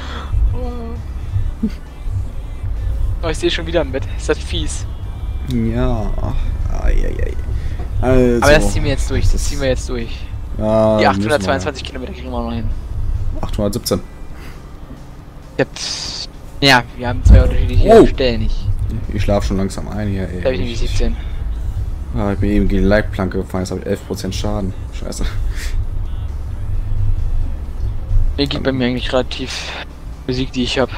Oh. Oh, ich sehe schon wieder im Bett. Ist das fies. Ja. Eieiei. Also. Aber das ziehen wir jetzt durch. Das ziehen wir jetzt durch. Ja, Die 822 Kilometer kriegen wir noch hin. 817. Jetzt. Ja, wir haben 2 unterschiedliche Stellen. Ich schlafe schon langsam ein hier, ey. Da hab ich nämlich 17. Ah, ich bin eben gegen die Leitplanke gefallen, jetzt habe ich 11% Schaden. Scheiße. Mir geht bei mir eigentlich relativ Musik, die ich habe.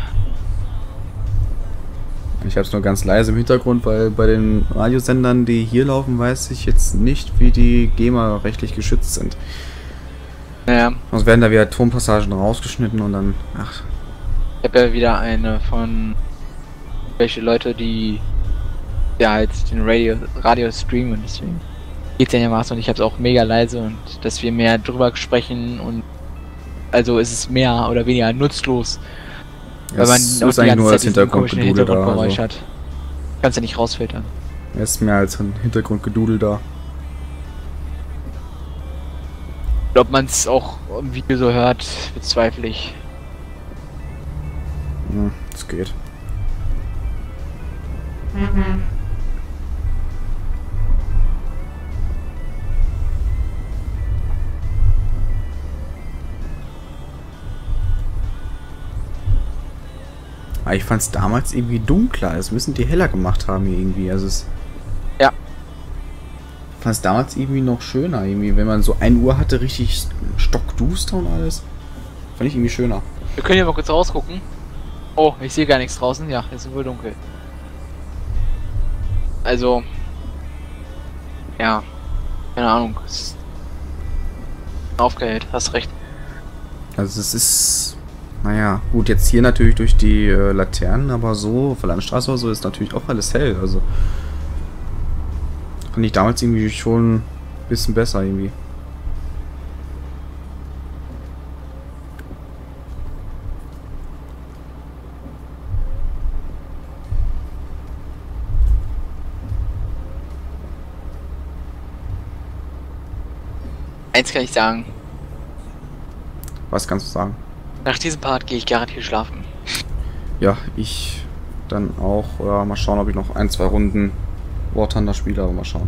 Ich habe es nur ganz leise im Hintergrund, weil bei den Radiosendern, die hier laufen, weiß ich jetzt nicht, wie die GEMA rechtlich geschützt sind. Naja. Sonst werden da wieder Tonpassagen rausgeschnitten und dann. Ach. Ich habe ja wieder eine von welche Leute, die ja halt den Radio streamen, deswegen geht's einigermaßen und ich habe es auch mega leise und dass wir mehr drüber sprechen und also ist es mehr oder weniger nutzlos, weil man Es ist eigentlich nur als Hintergrundgedudel da. Hintergrundgeräusch hat. Kannst ja nicht rausfiltern. Es ist mehr als ein Hintergrundgedudel da. Ob man es auch im Video so hört, bezweifle ich. Ja, es geht. Aber ich fand es damals irgendwie dunkler. Das müssen die heller gemacht haben hier irgendwie. Also es. Ja. Ich fand es damals irgendwie noch schöner. Irgendwie, wenn man so 1 Uhr hatte, richtig stockduster und alles. Fand ich irgendwie schöner. Wir können hier mal kurz rausgucken. Oh, ich sehe gar nichts draußen. Ja, es ist wohl dunkel. Also. Ja. Keine Ahnung. Es ist aufgehellt, hast recht. Also es ist naja, gut, jetzt hier natürlich durch die Laternen, aber so, auf der Landstraße oder so ist natürlich auch alles hell. Also fand ich damals irgendwie schon ein bisschen besser irgendwie. Eins kann ich sagen. Was kannst du sagen? Nach diesem Part gehe ich garantiert schlafen. Ja, ich dann auch. Oder mal schauen, ob ich noch 1, 2 Runden War Thunder spiele, aber mal schauen.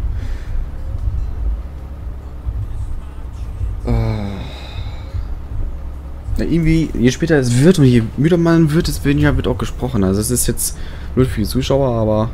Ja, irgendwie, je später es wird und je müder man wird, es weniger wird auch gesprochen. Also es ist jetzt nur für die Zuschauer, aber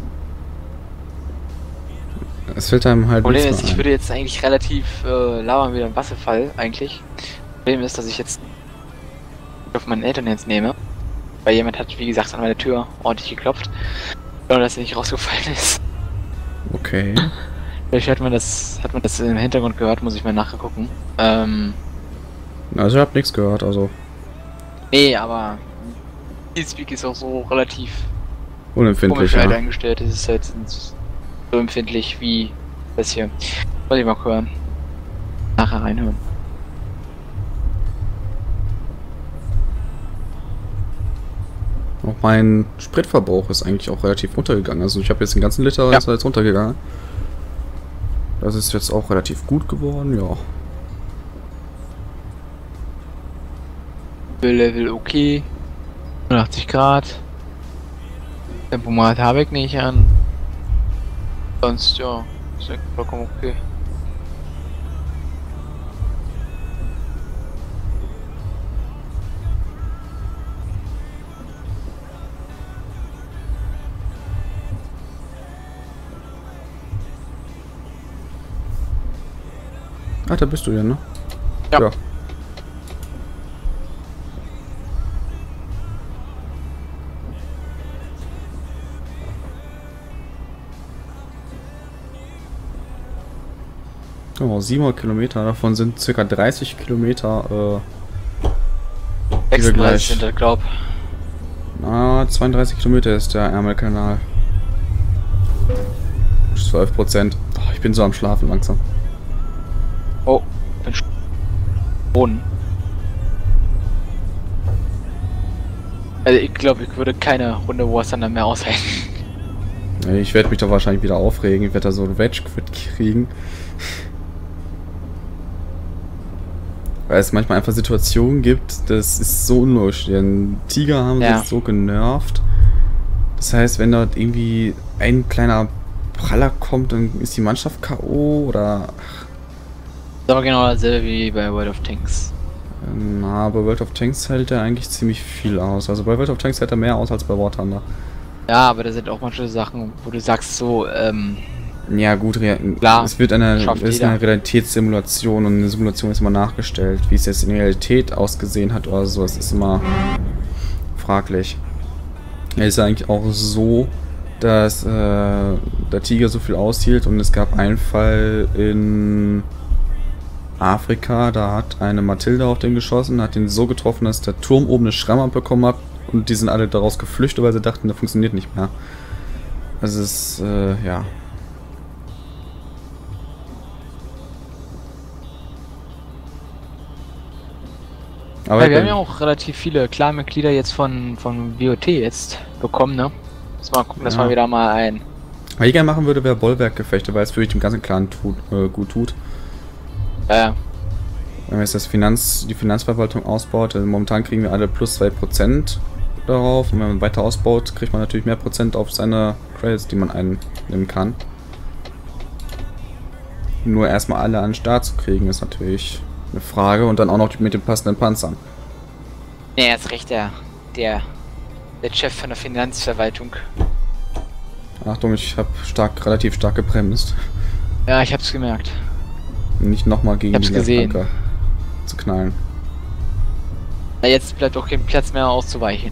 es fällt einem halt Problem nichts ist, mehr ich ein. würde jetzt eigentlich relativ labern wie ein Wasserfall, eigentlich. Problem ist, dass ich jetzt auf meinen Eltern jetzt nehme. Weil jemand hat, wie gesagt, an meine Tür ordentlich geklopft. Und dass er nicht rausgefallen ist. Okay. Vielleicht hat man das im Hintergrund gehört, muss ich mal nachgucken. Also ich habe nichts gehört, also Nee, aber Teamspeak ist auch so relativ unempfindlich, komisch halt ja. eingestellt. Es ist halt so empfindlich wie das hier. Muss ich mal hören. Nachher reinhören. Auch mein Spritverbrauch ist eigentlich auch relativ runtergegangen. Also ich habe jetzt den ganzen Liter Ja. ist jetzt runtergegangen. Das ist jetzt auch relativ gut geworden, ja. Level okay. 85 Grad. Tempomat habe ich nicht an. Sonst ja, ist eigentlich vollkommen okay. Ah, da bist du ja, ne? Ja. Oh, 700 Kilometer, davon sind ca. 30 Kilometer, 36 gleich- sind das, glaub. 32 Kilometer ist der Ärmelkanal. 12%. Oh, ich bin so am Schlafen langsam. Oh, bin schon. Also ich glaube, ich würde keine Runde War Thunder mehr aushalten. Ich werde mich da wahrscheinlich wieder aufregen. Ich werde da so ein Wedge-Quit kriegen. Weil es manchmal einfach Situationen gibt, das ist so unlogisch. Den Tiger haben sie Ja. jetzt so genervt. Das heißt, wenn dort irgendwie ein kleiner Praller kommt, dann ist die Mannschaft K.O. oder... Das ist aber genau dasselbe wie bei World of Tanks. Na, bei World of Tanks hält er eigentlich ziemlich viel aus. Also bei World of Tanks hält er mehr aus als bei War Thunder. Ja, aber da sind auch manche Sachen, wo du sagst so, Ja gut, Klar, es wird schafft ist jeder. eine Realitätssimulation und eine Simulation ist immer nachgestellt. Wie es jetzt in der Realität ausgesehen hat oder so, es ist immer fraglich. Es ist eigentlich auch so, dass der Tiger so viel aushielt und es gab einen Fall in Afrika, da hat eine Matilda auf den geschossen, hat den so getroffen, dass der Turm oben eine Schramme abbekommen hat und die sind alle daraus geflüchtet, weil sie dachten, der funktioniert nicht mehr. Also es ist, ja. Aber ja, wir haben ja auch relativ viele Clan-Mitglieder jetzt von WOT jetzt bekommen, ne? Muss mal gucken, dass Ja. wir wieder mal ein... was ich gerne machen würde, wäre Bollwerkgefechte, weil es wirklich dem ganzen Clan gut tut. Wenn man jetzt die Finanzverwaltung ausbaut, also momentan kriegen wir alle plus 2% darauf und wenn man weiter ausbaut, kriegt man natürlich mehr Prozent auf seine Credits, die man einnehmen kann. Nur erstmal alle an den Start zu kriegen, ist natürlich eine Frage und dann auch noch mit den passenden Panzern. Nee, er ist recht, der Chef von der Finanzverwaltung. Achtung, ich habe relativ stark gebremst. Ja, ich hab's gemerkt. Nicht nochmal gegen hab's die gesehen. Leitplanke zu knallen. Ja, jetzt bleibt auch kein Platz mehr auszuweichen.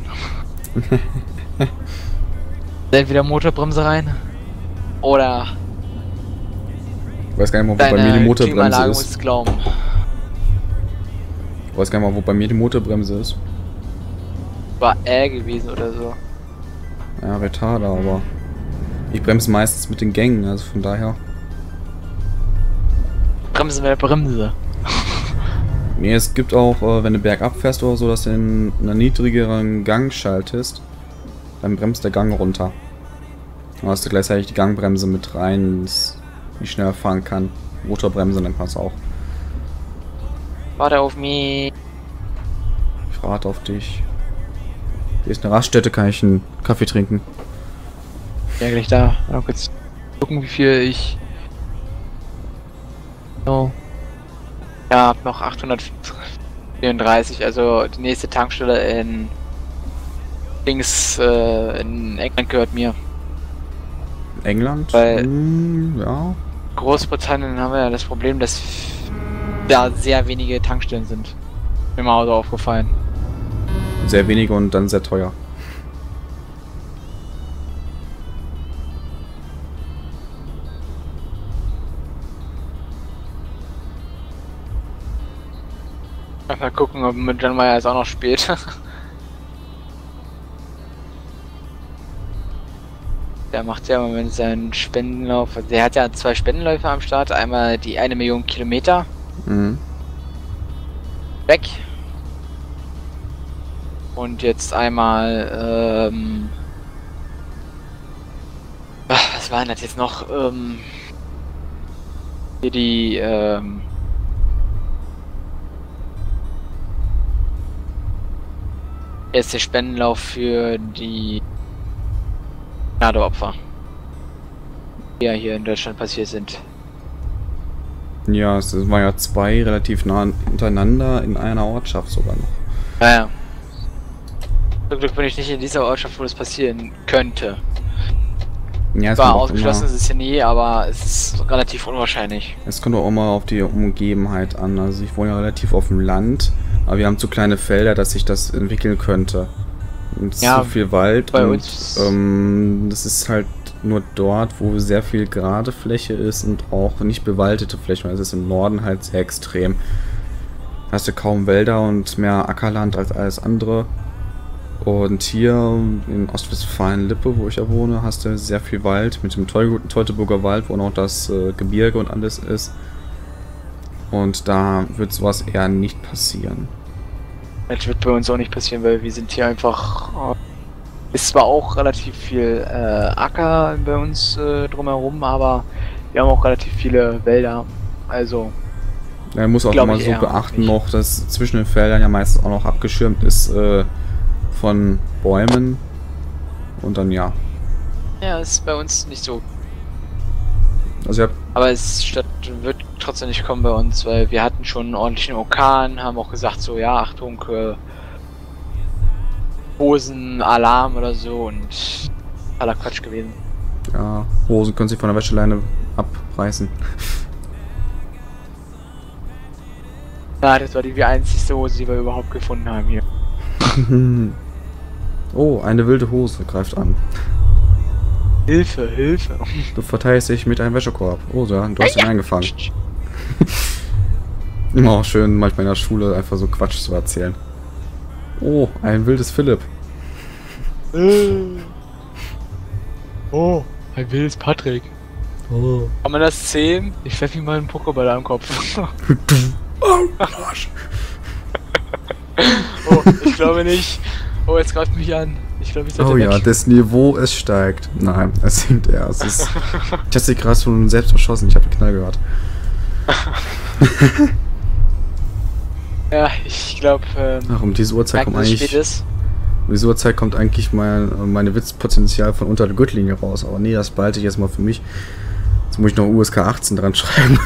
Entweder Motorbremse rein oder Ich weiß gar nicht mal, wo bei mir die deine Motorbremse Klimaanlage ist. musst glauben. Ich weiß gar nicht mal, wo bei mir die Motorbremse ist. war gewesen oder so. Ja, Retarder, aber ich bremse meistens mit den Gängen, also von daher. Bremse mit der Bremse. Nee, es gibt auch, wenn du bergab fährst oder so, dass du in einer niedrigeren Gang schaltest, dann bremst der Gang runter. Dann hast du gleichzeitig die Gangbremse mit rein, wie schnell er fahren kann. Motorbremse nennt man es auch. Warte auf mich. Ich warte auf dich. Hier ist eine Raststätte, kann ich einen Kaffee trinken. Ja, gleich da. Mal kurz gucken, wie viel ich... So. Ja, hab noch 834, also die nächste Tankstelle in Dings in England gehört mir. England? Weil ja. Großbritannien haben wir ja das Problem, dass da sehr wenige Tankstellen sind. Mir mal so aufgefallen. Sehr wenige und dann sehr teuer. Mal gucken, ob mit John Mayer jetzt auch noch spielt. Der macht ja im Moment seinen Spendenlauf. Also der hat ja 2 Spendenläufe am Start. Einmal die 1 Million Kilometer. Weg. Und jetzt einmal, was war denn das jetzt noch? Hier die, ist der Spendenlauf für die Tornado-Opfer, die ja hier in Deutschland passiert sind. Ja, es waren ja 2 relativ nah hintereinander in einer Ortschaft sogar noch. Naja. Zum Glück bin ich nicht in dieser Ortschaft, wo das passieren könnte. Ja, es War ausgeschlossen, ist es ja nie, aber es ist relativ unwahrscheinlich. Es kommt auch immer auf die Umgebenheit an. Also ich wohne ja relativ auf dem Land, aber wir haben zu kleine Felder, dass sich das entwickeln könnte. Und Ja, zu viel Wald bei und uns- das ist halt nur dort, wo sehr viel gerade Fläche ist und auch nicht bewaldete Fläche. Es ist im Norden halt sehr extrem. Hast du kaum Wälder und mehr Ackerland als alles andere. Und hier in Ostwestfalen-Lippe, wo ich ja wohne, hast du sehr viel Wald mit dem Teutoburger Wald, wo noch das Gebirge und alles ist. Und da wird sowas eher nicht passieren. Das wird bei uns auch nicht passieren, weil wir sind hier einfach... ist zwar auch relativ viel Acker bei uns drumherum, aber wir haben auch relativ viele Wälder. Also, Man muss auch Glaub immer ich so eher beachten nicht. noch, dass zwischen den Feldern ja meistens auch noch abgeschirmt ist von Bäumen. Und dann ja. ja, ist bei uns nicht so. Also ich hab, Aber wird trotzdem nicht kommen bei uns, weil wir hatten schon einen ordentlichen Orkan, haben auch gesagt so, ja, Achtung, Hosen, Alarm oder so und aller Quatsch gewesen. ja, Hosen können sich von der Wäscheleine abreißen. Ja, das war die einzigste Hose, die wir überhaupt gefunden haben hier. Oh, eine wilde Hose greift an. Hilfe, Hilfe. Du verteidigst dich mit einem Wäschekorb. Oh, ja, du hast ihn eingefangen. Immer auch schön, manchmal in der Schule einfach so Quatsch zu erzählen. Oh, ein wildes Philipp. Oh, ein wildes Patrick. Oh. Kann man das sehen? Ich werf ihm mal einen Pokéball am Kopf. Oh, Arsch. Oh, ich glaube nicht. Oh, jetzt greift mich an. Ich glaube, ich sollte Oh ja, weg. das Niveau, es steigt. Nein, es sinkt eher. Es ist, ich hatte gerade schon selbst erschossen, ich habe den Knall gehört. Ja, ich glaube, Ach, um diese Uhrzeit kommt merken, dass es eigentlich... spät ist. Um diese Uhrzeit kommt eigentlich meine Witzpotenzial von unter der Gürtellinie raus. Aber nee, das behalte ich jetzt mal für mich. Jetzt muss ich noch USK 18 dran schreiben.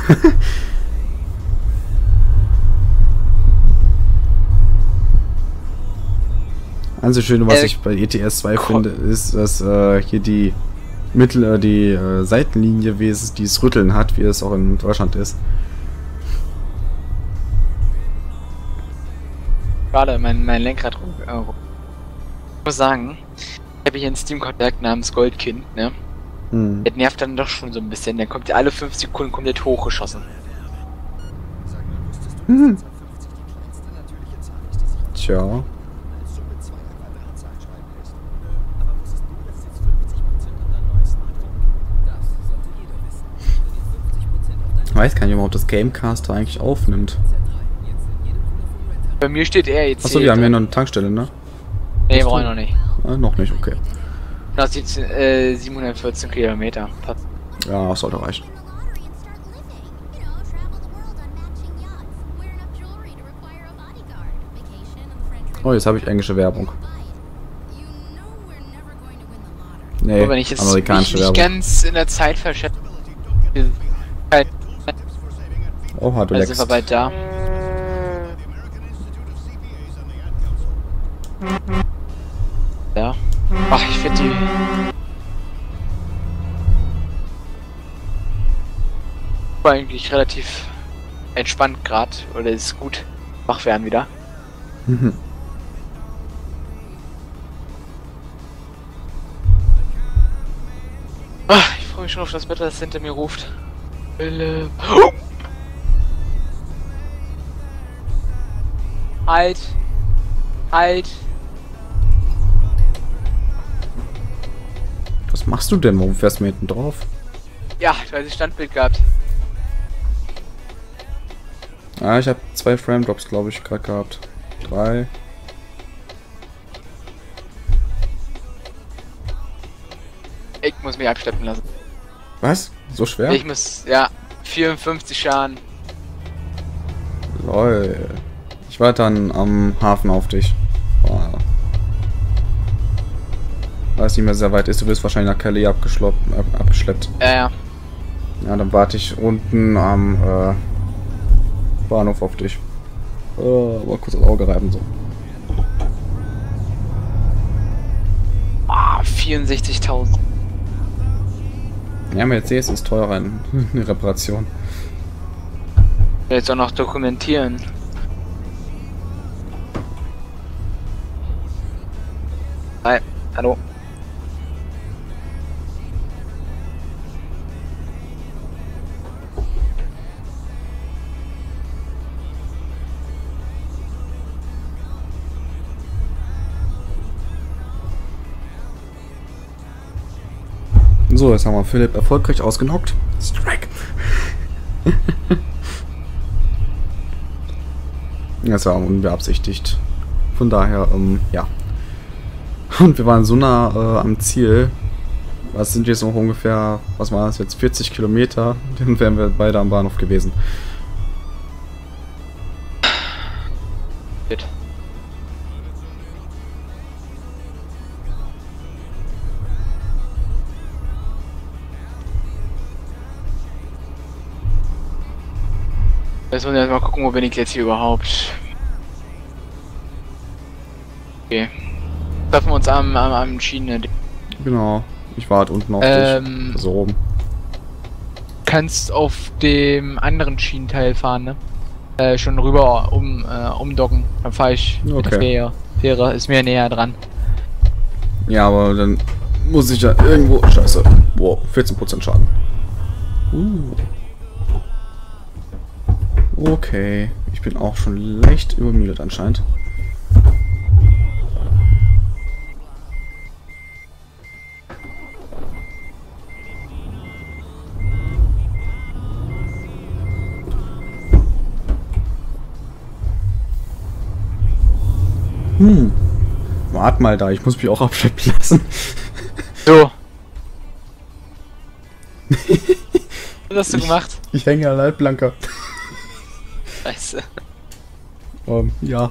Einzige Schöne, was ich bei ETS 2 finde, ist, dass hier die Seitenlinie wesentlich dieses Rütteln hat, wie es auch in Deutschland ist. Gerade mein Lenkrad ich muss sagen, ich habe hier einen Steam-Kontakt namens Goldkind, ne? Hm. Der nervt dann doch schon so ein bisschen. Der kommt ja alle 5 Sekunden komplett hochgeschossen. Hm. Tja. weiß gar nicht, ob das Gamecaster eigentlich aufnimmt. Bei mir steht REC. Achso, wir haben ja noch eine Tankstelle, ne? Nee, brauche ich noch nicht. Noch nicht, okay. Das sind 714 Kilometer. Passt. Ja, das sollte reichen. Oh, jetzt habe ich englische Werbung. Nee, Nur wenn ich jetzt amerikanische mich nicht Werbung. ganz in der Zeit verschätze. Oha, du Da leckst. sind wir bald da. Ja. Ach, ich finde die... war eigentlich relativ entspannt gerade. Oder ist gut. Wach werden wieder. Mhm. Ach, ich freue mich schon auf das Wetter, das hinter mir ruft. Oh! Halt! Halt! Was machst du denn? Warum fährst du mir hinten drauf? Ja, weil ich Standbild gehabt. Ah, ich habe 2 Frame Drops, glaube ich, gerade gehabt. 3. Ich muss mich abschleppen lassen. Was? So schwer? Ich muss, ja, 54 Schaden. Lol. Ich warte dann am Hafen auf dich. Boah. Weil es nicht mehr sehr weit ist, du wirst wahrscheinlich nach Calais abgeschleppt. Ja. Ja, dann warte ich unten am Bahnhof auf dich. Mal kurz das Auge reiben so. Ah, 64.000. Ja, Mercedes ist teurer in eine Reparation. Ich will jetzt auch noch dokumentieren. Hi, hallo. So, jetzt haben wir Philipp erfolgreich ausgenockt. Strike. Das war unbeabsichtigt. Von daher, ja. Und wir waren so nah am Ziel. Was sind jetzt noch ungefähr, was war das jetzt, 40 Kilometer? Dann wären wir beide am Bahnhof gewesen. Shit. Jetzt muss ich erst mal gucken, wo bin ich jetzt hier überhaupt. Okay. Treffen wir uns am Schiene. Genau. Ich warte unten auf dich. So oben. Kannst auf dem anderen Schienenteil fahren, ne? Schon rüber umdocken. Dann fahre ich mit der Okay. Fähre. Ist mir näher dran. Ja, aber dann muss ich ja irgendwo... Scheiße. Wow, 14% Schaden. Okay. Ich bin auch schon leicht übermüdet anscheinend. Wart mal da, ich muss mich auch abschleppen lassen. So. Was hast du gemacht? Ich hänge an Leitplanker. Scheiße. Ja.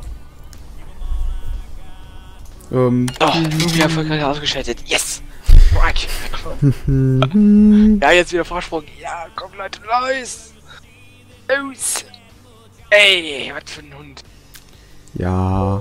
Oh, Lumi erfolgreich ausgeschaltet. Yes! Fuck. Ja, jetzt wieder Vorsprung. Ja, komm Leute, los! Los! Ey, was für ein Hund. Ja.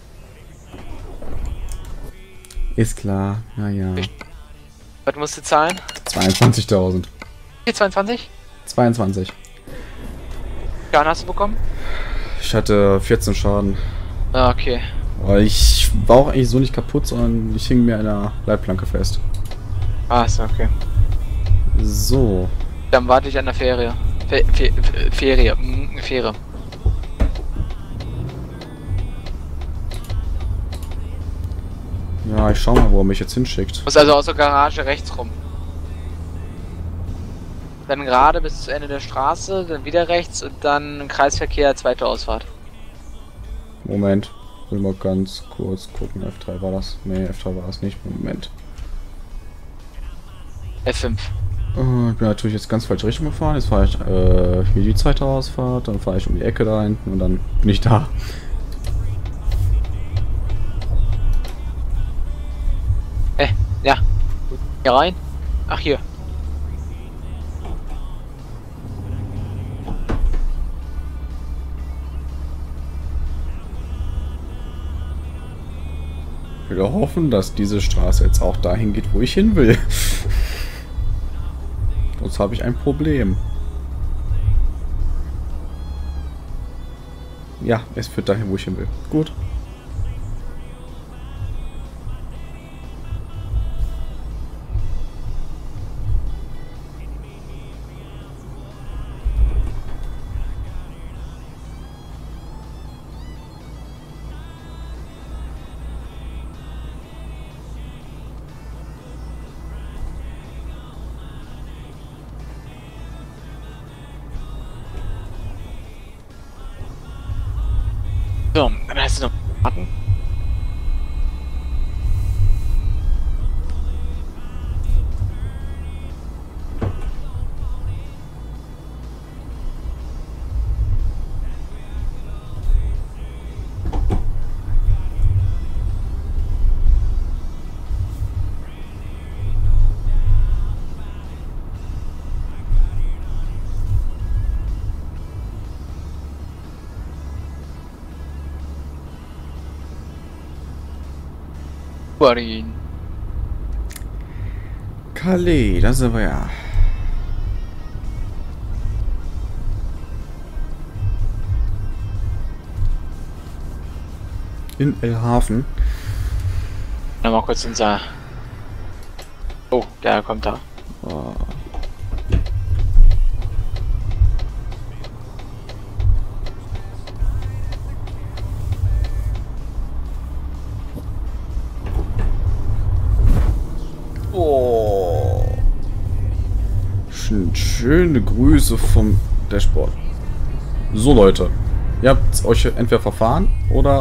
Ist klar. Naja. Was musst du zahlen? 22.000. Hier 22? 22. Schaden hast du bekommen? Ich hatte 14 Schaden. Ah, okay. Aber ich war auch eigentlich so nicht kaputt, sondern ich hing mir an der Leitplanke fest. Ah, ist okay. So. Dann warte ich an der Fähre. Fähre. Ja, ich schau mal, wo er mich jetzt hinschickt. Muss also aus der Garage rechts rum. dann gerade bis zu Ende der Straße, dann wieder rechts und dann Kreisverkehr, zweite Ausfahrt. Moment. Will mal ganz kurz gucken. F3 war das. Ne, F3 war das nicht. Moment. F5. Ich bin natürlich jetzt ganz falsch Richtung gefahren. Jetzt fahre ich hier die zweite Ausfahrt. Dann fahre ich um die Ecke da hinten und dann bin ich da. Ja. Hier rein. Ach, hier. Ich will hoffen, dass diese Straße jetzt auch dahin geht, wo ich hin will. Sonst habe ich ein Problem. Ja, es führt dahin, wo ich hin will. Gut. So, dann hast du noch warten. Barin. Calais, da sind wir ja. In El Hafen. Dann mal kurz unser... Oh, der kommt da. Oh. Oh. Schöne Grüße vom Dashboard. So Leute, ihr habt euch entweder verfahren oder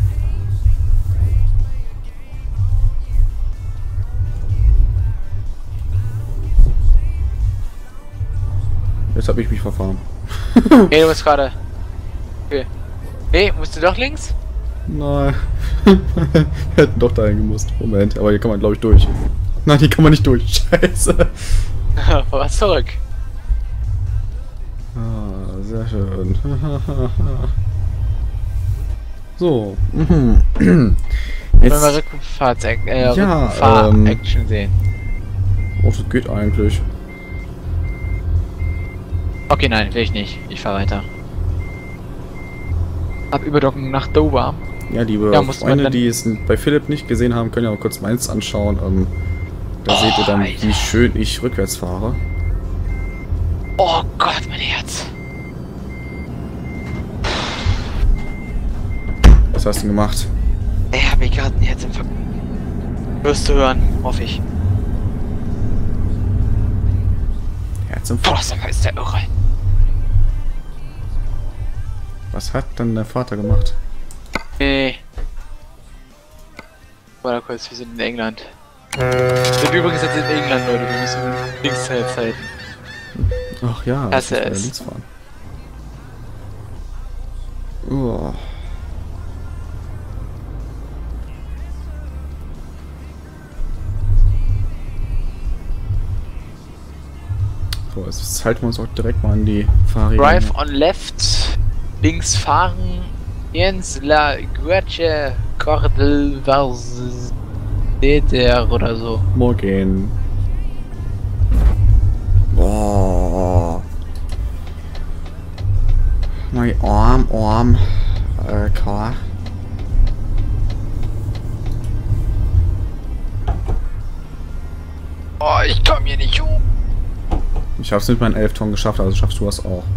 jetzt habe ich mich verfahren. Hey, du musst gerade... Okay. Hey, musst du doch links? Nein. Wir hätten doch dahin gemusst. Moment, aber hier kann man glaube ich durch. Nein, hier kann man nicht durch. Scheiße. Was zurück? Ah, sehr schön. So. Wollen wir Jetzt, Rückfahr-Action sehen? oh, das geht eigentlich. Okay, nein, will ich nicht. Ich fahr weiter. Ab Überdocken nach Dover. Ja, liebe Ja, muss man Freunde, dann- die es bei Philipp nicht gesehen haben, können ja mal kurz meins anschauen. Da seht ihr dann, Alter. wie schön ich rückwärts fahre. Oh Gott, mein Herz. Was hast du gemacht? Ich hab mich gerade ein Herzinfarkt. Wirst du hören, hoffe ich. Herzinfarkt? Boah, sag mal, ist der irre. Was hat denn der Vater gemacht? Nee. Warte kurz, wir sind in England. Wir sind übrigens jetzt in England, Leute. Wir müssen links halten. Ach ja, Das ich muss ist- links fahren. Oh. So, jetzt halten wir uns auch direkt mal an die Fahrräder. Drive on left. Links fahren. Jens la Guerche Cordel der oder so. Morgen. Boah. Mein Arm. Klar. Oh, ich komm hier nicht hoch. Ich hab's mit meinen 11 Tonnen geschafft, also schaffst du das auch.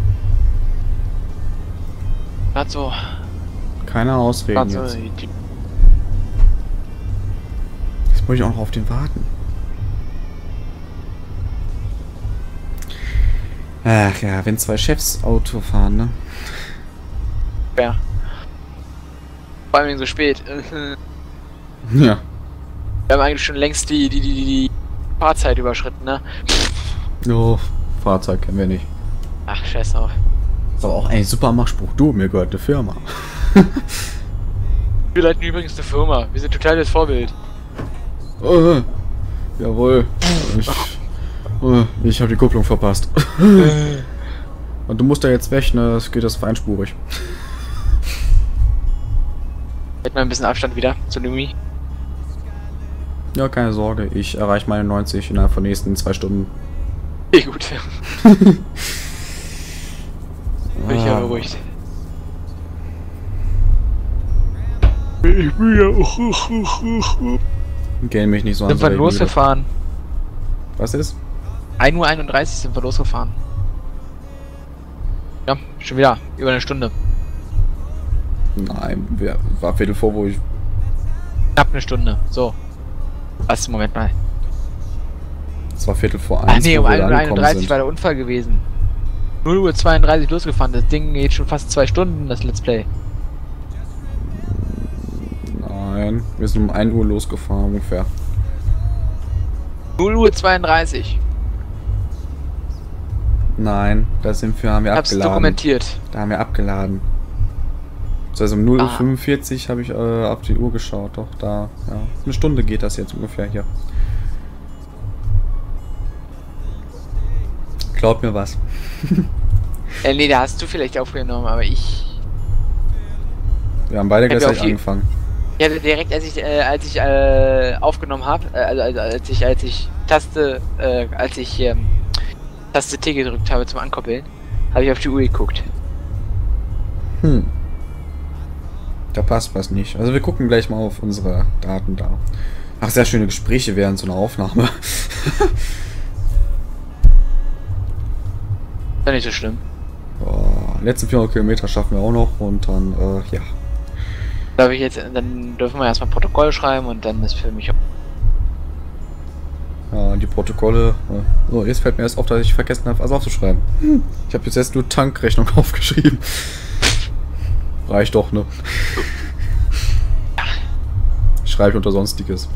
Grad so. Keine Ausreden Grad so. jetzt. Jetzt muss ich auch noch auf den warten. Ach ja, wenn zwei Chefs Auto fahren, ne? Ja. Vor allem so spät. Ja. Wir haben eigentlich schon längst die Fahrzeit überschritten, ne? Oh, Fahrzeug kennen wir nicht. Ach, scheiß drauf. Ist aber auch ein super Machspruch. Du, mir gehört eine Firma. Wir leiten übrigens eine Firma. Wir sind total das Vorbild. Jawohl. Ich habe die Kupplung verpasst. Und du musst da jetzt weg, ne? Es geht das einspurig. Hätten wir ein bisschen Abstand wieder zu Lumi. Ja, keine Sorge. Ich erreiche meine 90 innerhalb von den nächsten 2 Stunden. Eh gut. Bin ich ja beruhigt. Ich bin ja auch. Gehen mich nicht so an. Sind wir losgefahren? Was ist? 1:31 Uhr sind wir losgefahren. Ja, schon wieder. Über eine Stunde. Nein, war Viertel vor, wo ich... Knapp eine Stunde. So. Was? Moment mal. Es war Viertel vor 1. Ach nee, um 1:31 Uhr war der Unfall gewesen. 0:32 Uhr losgefahren. Das Ding geht schon fast 2 Stunden, das Let's Play. Nein, wir sind um 1 Uhr losgefahren ungefähr. 0:32 Uhr. Nein, da haben wir Hab's abgeladen. dokumentiert. Da haben wir abgeladen. Also um 0:45 Uhr habe ich auf die Uhr geschaut. Doch, da, ja. Eine Stunde geht das jetzt ungefähr hier. Glaub mir was. Nee, da hast du vielleicht aufgenommen, aber ich... Wir haben beide Hätten wir gleich auf die- angefangen. Ja, direkt als ich aufgenommen habe, also als ich Taste T gedrückt habe zum Ankoppeln, habe ich auf die Uhr geguckt. Da passt was nicht. Also wir gucken gleich mal auf unsere Daten da. Ach, sehr schöne Gespräche während so einer Aufnahme. Ist ja nicht so schlimm. Oh, letzten 400 Kilometer schaffen wir auch noch und dann, ja. Dann dürfen wir erstmal Protokoll schreiben und dann ist für mich auch... Ja, die Protokolle. So, jetzt fällt mir erst auf, dass ich vergessen habe, was aufzuschreiben. Ich habe jetzt nur Tankrechnung aufgeschrieben. Reicht doch, ne? Schreibe unter Sonstiges.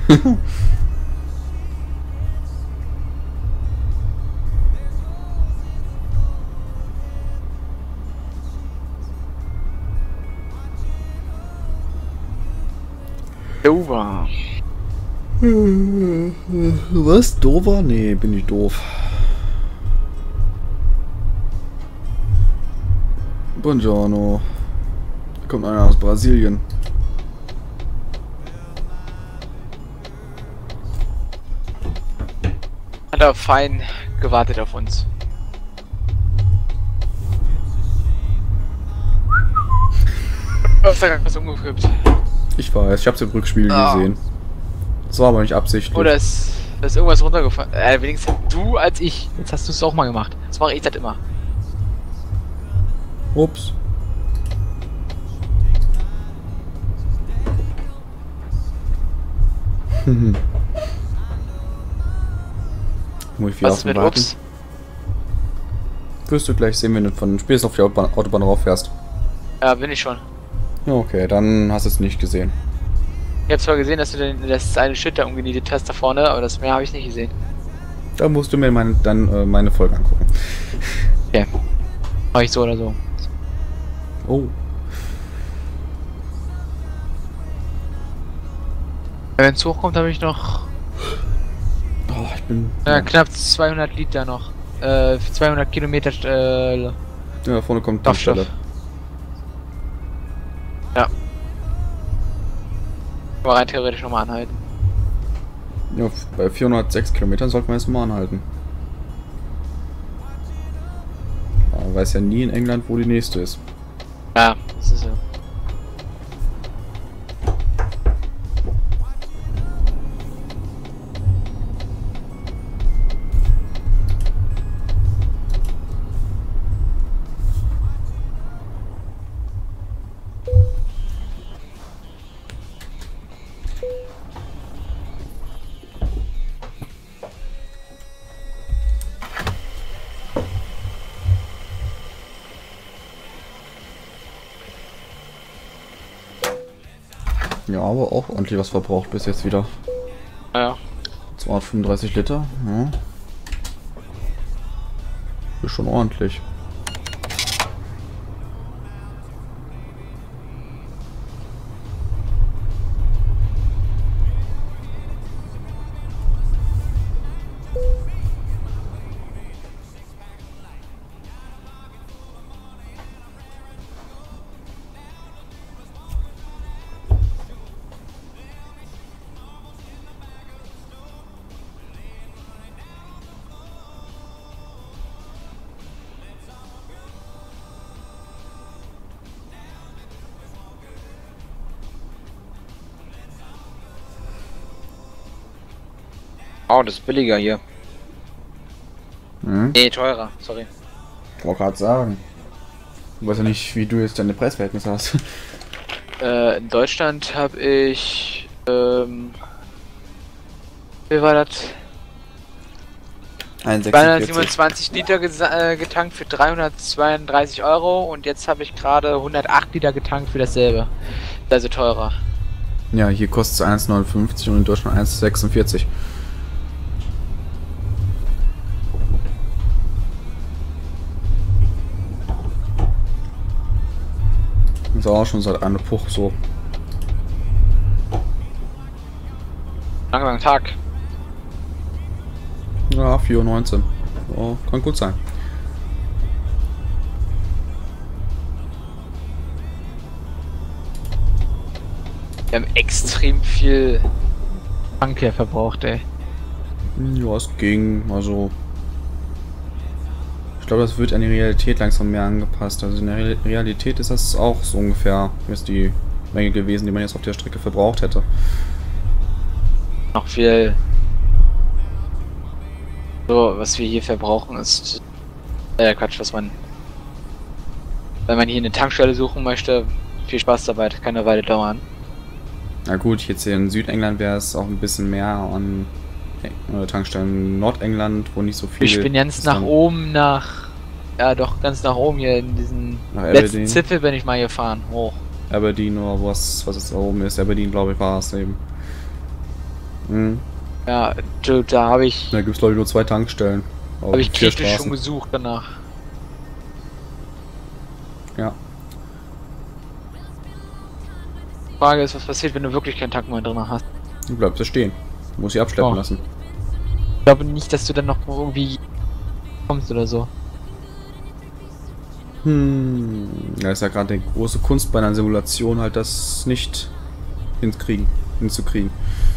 Dover. Was? Dover? Nee, bin ich doof. Buongiorno. Da kommt einer aus Brasilien. Hat er fein gewartet auf uns. Was umgekippt. Ich weiß, ich hab's im Rückspiel gesehen. Das war aber nicht absichtlich. Oder ist irgendwas runtergefallen? Wenigstens du als ich. Jetzt hast du es auch mal gemacht. Das mache ich das immer. Ups. Muss ich wieder Was auf ist den mit warten? Ups? Wirst du gleich sehen, wenn du von spätestens auf die Autobahn rauffährst. Ja, bin ich schon. Ja, okay, dann hast du es nicht gesehen. Ich habe zwar gesehen, dass du das eine Schild da umgenietet hast da vorne, aber das mehr habe ich nicht gesehen. Da musst du mir meine Folge angucken. Okay. Mach ich so oder so. Oh. Wenn es hochkommt, habe ich noch Oh, ich bin... knapp 200 Liter noch. 200 Kilometer Ja, vorne kommt Kraftstoff. Tankstelle. Ja. Aber rein theoretisch nochmal anhalten. Ja, bei 406 Kilometern sollten wir jetzt mal anhalten. Man weiß ja nie in England, wo die nächste ist. Ja, das ist so. Ja, aber auch ordentlich was verbraucht bis jetzt wieder. Ja. 235 Liter. Ja. Ist schon ordentlich. Oh, das ist billiger hier. Hm? Nee, teurer, sorry. Ich wollte gerade sagen. Ich weiß ja nicht, wie du jetzt deine Preisverhältnisse hast. In Deutschland habe ich, wie war das? 227 Liter getankt für 332 Euro und jetzt habe ich gerade 108 Liter getankt für dasselbe. Also teurer. Ja, hier kostet es 1,59 und in Deutschland 1,46. Das ist auch schon seit einem Puch so. Langer Tag. Ja, 4,19 Uhr. Oh, kann gut sein. Wir haben extrem viel Tank verbraucht, ey. Ja, es ging. Also. Ich glaube, das wird an die Realität langsam mehr angepasst. Also in der Realität ist das auch so ungefähr ist die Menge gewesen, die man jetzt auf der Strecke verbraucht hätte. Noch viel. So, was wir hier verbrauchen ist. Quatsch, was man. Wenn man hier eine Tankstelle suchen möchte, viel Spaß dabei, das kann eine Weile dauern. Na gut, jetzt hier in Südengland wäre es auch ein bisschen mehr an Tankstellen in Nordengland, wo nicht so viel. Ich bin ganz nach oben ja doch, ganz nach oben hier in diesen letzten Zipfel bin ich mal gefahren, hoch. Aberdeen oder was jetzt da oben ist. Aberdeen, glaube ich, war es eben. Mhm. Ja, da habe ich. Da gibt es, glaube ich, nur 2 Tankstellen. Habe ich kritisch schon gesucht danach. Ja. Die Frage ist, was passiert, wenn du wirklich keinen Tank mehr drin hast? Du bleibst da stehen. Du musst sie abschleppen lassen. Ich glaube nicht, dass du dann noch irgendwie kommst oder so. Da ist ja gerade die große Kunst bei einer Simulation halt, das nicht hinzukriegen.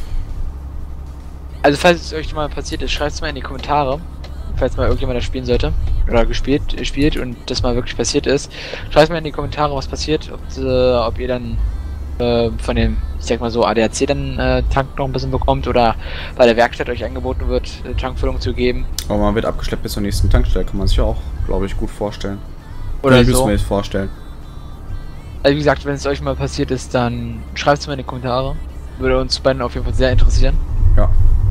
Also falls es euch mal passiert ist, schreibt es mal in die Kommentare. Falls mal irgendjemand das spielen sollte. Oder spielt und das mal wirklich passiert ist. Schreibt mal in die Kommentare, was passiert. Ob ihr dann von dem, ich sag mal so, ADAC dann Tank noch ein bisschen bekommt oder bei der Werkstatt euch angeboten wird, Tankfüllung zu geben. Aber man wird abgeschleppt bis zur nächsten Tankstelle, kann man sich ja auch, glaube ich, gut vorstellen. Oder so. Müssen wir jetzt vorstellen. Also wie gesagt, wenn es euch mal passiert ist, dann schreibt es mal in die Kommentare. Würde uns beiden auf jeden Fall sehr interessieren. Ja.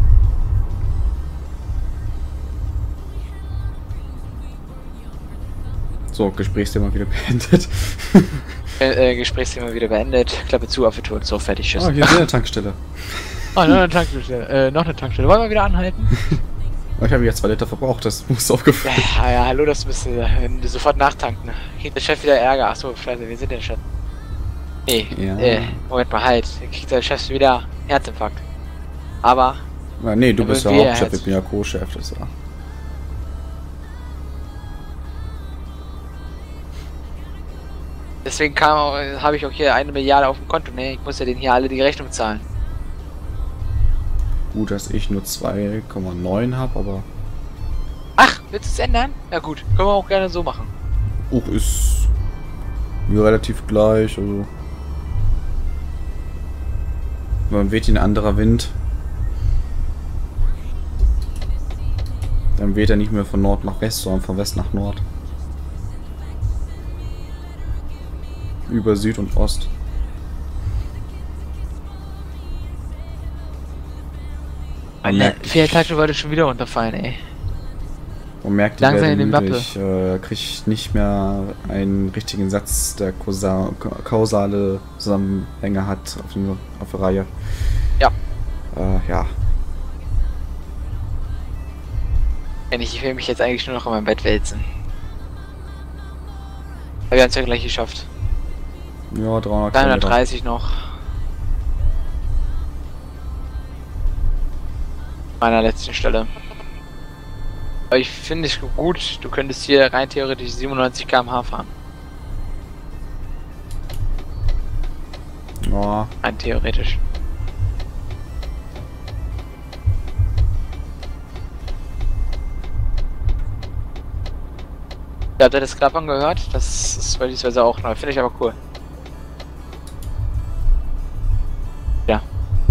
So, Gesprächsthema wieder beendet. Gesprächsthema wieder beendet. Klappe zu, Affe tot, so fertig, tschüss. Ah, hier ist eine Tankstelle. Oh, noch eine Tankstelle. Noch eine Tankstelle. Wollen wir wieder anhalten? Ich habe jetzt 2 Liter verbraucht, das muss aufgefallen. Ja, hallo, das müsste sofort nachtanken. Kriegt der Chef wieder Ärger. Achso, scheiße, wir sind der Chef. Nee, ja. Moment mal, halt. Kriegt der Chef wieder Herzinfarkt. Aber. Na, nee, du bist ja Hauptchef, ich bin ja Co-Chef, das ja. Deswegen habe ich auch hier 1 Milliarde auf dem Konto, ne? Ich muss ja denen hier alle die Rechnung zahlen. Gut, dass ich nur 2,9 habe, aber... Ach, willst du es ändern? Ja gut, können wir auch gerne so machen. Ist mir relativ gleich, also... Man weht hier ein anderer Wind. Dann weht er nicht mehr von Nord nach West, sondern von West nach Nord. Über Süd und Ost. Der Fiat wollte schon wieder runterfallen, ey. Man merkt, ich Langsam werde in den müde. Wappe. Ich kriege nicht mehr einen richtigen Satz, der kausale Zusammenhänge hat auf der Reihe. Ja. Ja. Ich will mich jetzt eigentlich nur noch in meinem Bett wälzen. Aber wir haben es ja gleich geschafft. Ja, 300 Kilometer. 330 noch. Meiner letzten Stelle. Aber ich finde es gut, du könntest hier rein theoretisch 97 km/h fahren. Ja. Rein theoretisch. Habt ihr das Klappern gehört? Das ist beispielsweise auch neu. Finde ich aber cool. Ja.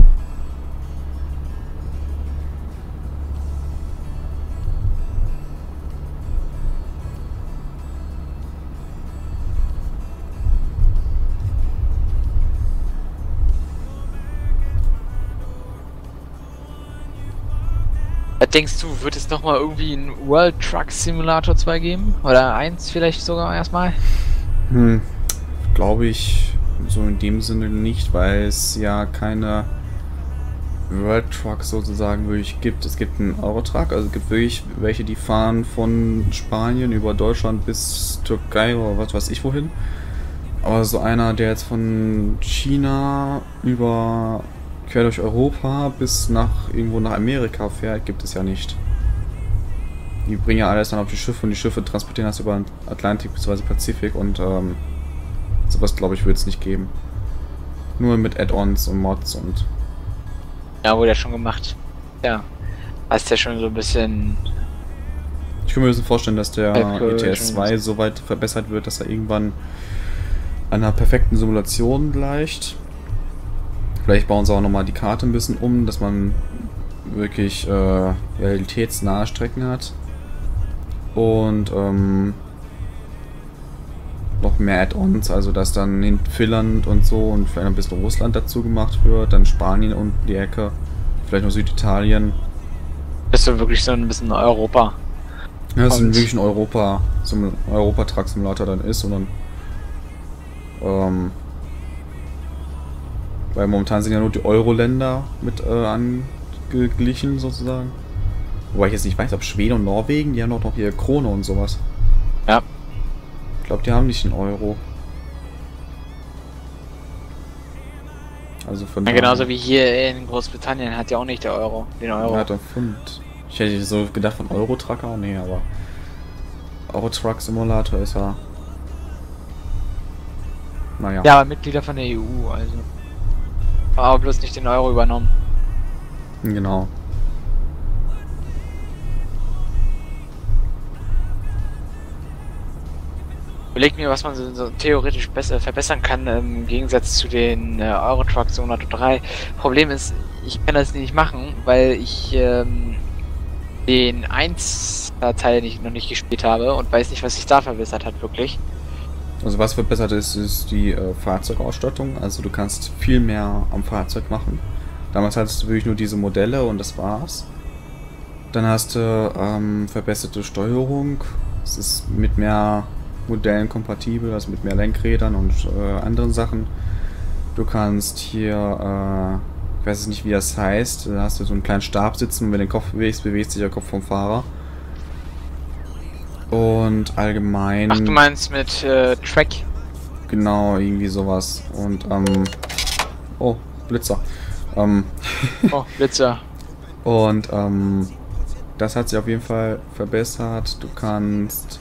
Denkst du, wird es nochmal irgendwie ein World Truck Simulator 2 geben? Oder 1 vielleicht sogar erstmal? Glaube ich so in dem Sinne nicht, weil es ja keine World Truck sozusagen wirklich gibt. Es gibt einen Eurotruck, also es gibt wirklich welche, die fahren von Spanien über Deutschland bis Türkei oder was weiß ich wohin. Aber so einer, der jetzt von China über quer durch Europa bis irgendwo nach Amerika fährt, gibt es ja nicht. Die bringen ja alles dann auf die Schiffe und die Schiffe transportieren das über den Atlantik bzw. Pazifik und sowas glaube ich wird es nicht geben. Nur mit Add-ons und Mods und... Ja, wurde ja schon gemacht. Ja. Hast ja schon so ein bisschen... Ich kann mir ein bisschen vorstellen, dass der ETS 2 schon so weit verbessert wird, dass er irgendwann einer perfekten Simulation gleicht. Vielleicht bauen sie auch nochmal die Karte ein bisschen um, dass man wirklich realitätsnahe Strecken hat. Und noch mehr Add-ons, also dass dann in Finnland und so und vielleicht ein bisschen Russland dazu gemacht wird, dann Spanien und die Ecke, vielleicht noch Süditalien. Das ist so wirklich so ein bisschen Europa. Ja, dass es wirklich ein Europa-Truck-Simulator dann ist und dann weil momentan sind ja nur die Euro-Länder mit angeglichen sozusagen. Wobei ich jetzt nicht weiß, ob Schweden und Norwegen, die haben doch noch hier Krone und sowas. Ja. Ich glaube, die haben nicht den Euro. Also von Ja, genauso wie hier in Großbritannien hat ja auch nicht der Euro, den Euro. Ja, der Pfund. Ich hätte so gedacht von Euro-Trucker, nee, aber Euro-Truck-Simulator ist ja... Naja. Ja, aber Mitglieder von der EU, also. Aber bloß nicht den Euro übernommen. Genau. Überleg mir, was man so theoretisch besser verbessern kann im Gegensatz zu den Euro Truck Simulator 3. Problem ist, ich kann das nicht machen, weil ich den 1er-Teil noch nicht gespielt habe und weiß nicht, was sich da verbessert hat, wirklich. Also was verbessert ist, ist die Fahrzeugausstattung. Also du kannst viel mehr am Fahrzeug machen. Damals hattest du wirklich nur diese Modelle und das war's. Dann hast du verbesserte Steuerung. Es ist mit mehr Modellen kompatibel, also mit mehr Lenkrädern und anderen Sachen. Du kannst hier, ich weiß nicht wie das heißt, da hast du so einen kleinen Stab sitzen und wenn du den Kopf bewegst, bewegt sich der Kopf vom Fahrer. Und allgemein... Ach, du meinst mit Track? Genau, irgendwie sowas. Und, oh, Blitzer. Oh, Blitzer. Und, das hat sich auf jeden Fall verbessert. Du kannst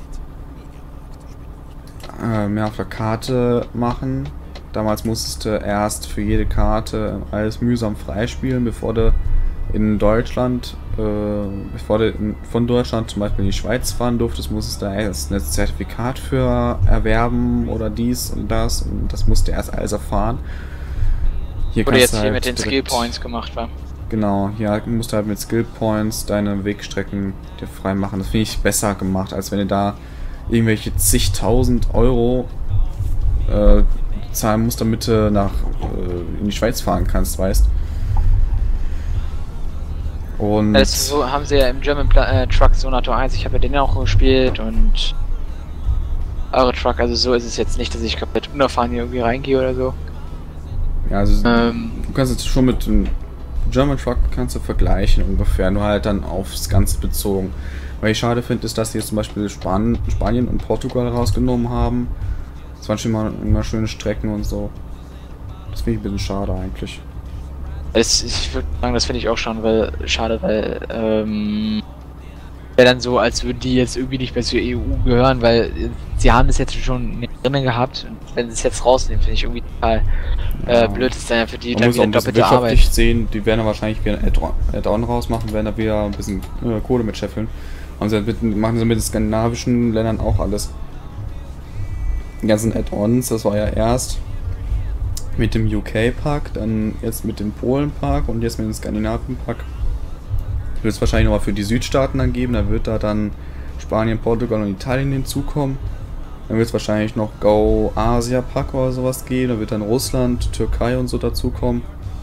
mehr auf der Karte machen. Damals musstest du erst für jede Karte alles mühsam freispielen, bevor du in Deutschland, von Deutschland zum Beispiel in die Schweiz fahren durftest, musstest du erst ein Zertifikat für erwerben oder dies und das musst du erst alles erfahren. Hier wurde jetzt halt hier mit den Skill Points gemacht, war. Genau, hier musst du halt mit Skill Points deine Wegstrecken dir frei machen. Das finde ich besser gemacht, als wenn du da irgendwelche zigtausend Euro zahlen musst, damit du in die Schweiz fahren kannst, weißt. Und so haben sie ja im German Truck Sonator 1, ich habe ja den auch gespielt und Euro Truck, also so ist es jetzt nicht, dass ich komplett unerfahren hier irgendwie reingehe oder so. ja, also du kannst jetzt schon mit dem German Truck kannst du vergleichen ungefähr, nur halt dann aufs Ganze bezogen. Was ich schade finde, ist, dass sie jetzt zum Beispiel Spanien und Portugal rausgenommen haben. Das waren schon immer schöne Strecken und so. Das finde ich ein bisschen schade eigentlich. Ich würde sagen, das finde ich auch schon, schade, weil wäre dann so, als würden die jetzt irgendwie nicht mehr zur EU gehören, weil sie haben das jetzt schon drinnen gehabt und wenn sie es jetzt rausnehmen, finde ich irgendwie total blöd, ist dann ja für die dann wieder doppelte Arbeit. Ich sehen, die werden da wahrscheinlich wieder ein Add-on rausmachen, werden da wieder ein bisschen Kohle mit scheffeln. Machen sie mit den skandinavischen Ländern auch alles. Die ganzen Add-ons, das war ja erst mit dem UK-Pack, dann jetzt mit dem Polen-Pack und jetzt mit dem Skandinavien-Pack. Wird es wahrscheinlich nochmal für die Südstaaten dann geben, da wird da dann Spanien, Portugal und Italien hinzukommen. Dann wird es wahrscheinlich noch Go Asia Pack oder sowas geben, da wird dann Russland, Türkei und so dazukommen.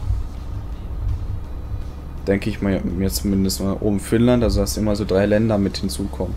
Denke ich mal, jetzt zumindest mal oben Finnland, also dass immer so 3 Länder mit hinzukommen.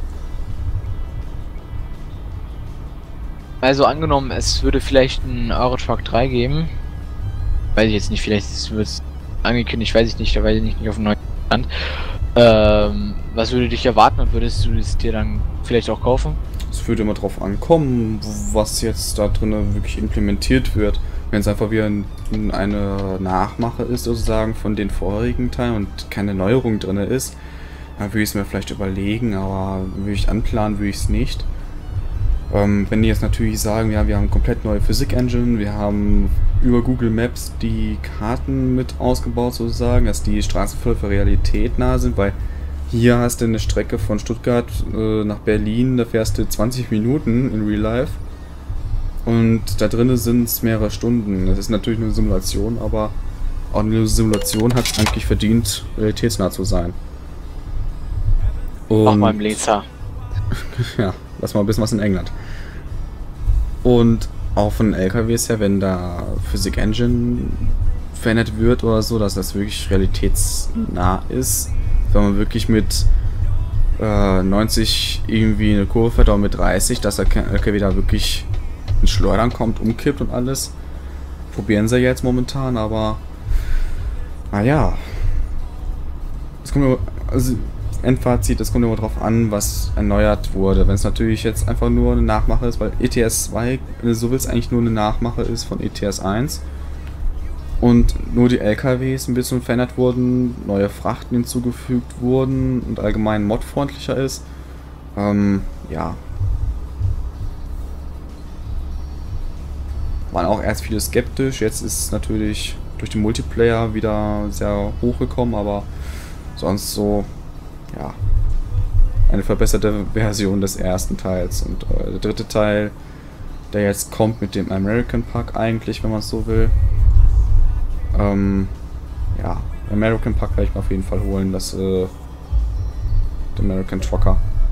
Also angenommen, es würde vielleicht einen Euro Truck 3 geben. Weiß ich jetzt nicht, vielleicht wird es angekündigt, weiß ich nicht, da weiß ich nicht auf dem neuen Stand. Was würde dich erwarten und würdest du es dir dann vielleicht auch kaufen? Es würde immer drauf ankommen, was jetzt da drin wirklich implementiert wird. Wenn es einfach wieder eine Nachmache ist, sozusagen, von den vorherigen Teilen und keine Neuerung drin ist, dann würde ich es mir vielleicht überlegen, aber würde ich anplanen, würde ich es nicht. Wenn die jetzt natürlich sagen, ja, wir haben komplett neue Physik-Engine, wir haben über Google Maps die Karten mit ausgebaut sozusagen, dass die Straßenverläufe realitätnah sind, weil hier hast du eine Strecke von Stuttgart nach Berlin, da fährst du 20 Minuten in Real Life und da drinnen sind es mehrere Stunden. Das ist natürlich nur eine Simulation, aber auch eine Simulation hat es eigentlich verdient, realitätsnah zu sein. Und auch mal im Leser. Ja, lass mal ein bisschen was in England. Und auch von LKWs her, wenn da Physik Engine verändert wird oder so, dass das wirklich realitätsnah ist. Wenn man wirklich mit 90 irgendwie eine Kurve fährt, aber mit 30, dass der LKW da wirklich ins Schleudern kommt, umkippt und alles. Probieren sie jetzt momentan, aber naja. Es kommt nur, also Endfazit, es kommt immer drauf an, was erneuert wurde. Wenn es natürlich jetzt einfach nur eine Nachmache ist, weil ETS 2, so will es eigentlich nur eine Nachmache ist von ETS 1 und nur die LKWs ein bisschen verändert wurden, neue Frachten hinzugefügt wurden und allgemein modfreundlicher ist, ja. Waren auch erst viele skeptisch, jetzt ist es natürlich durch den Multiplayer wieder sehr hochgekommen, aber sonst so, ja, eine verbesserte Version des ersten Teils. Und der dritte Teil, der jetzt kommt mit dem American Pack eigentlich, wenn man es so will. Ja, American Pack werde ich mir auf jeden Fall holen, das der American Trucker.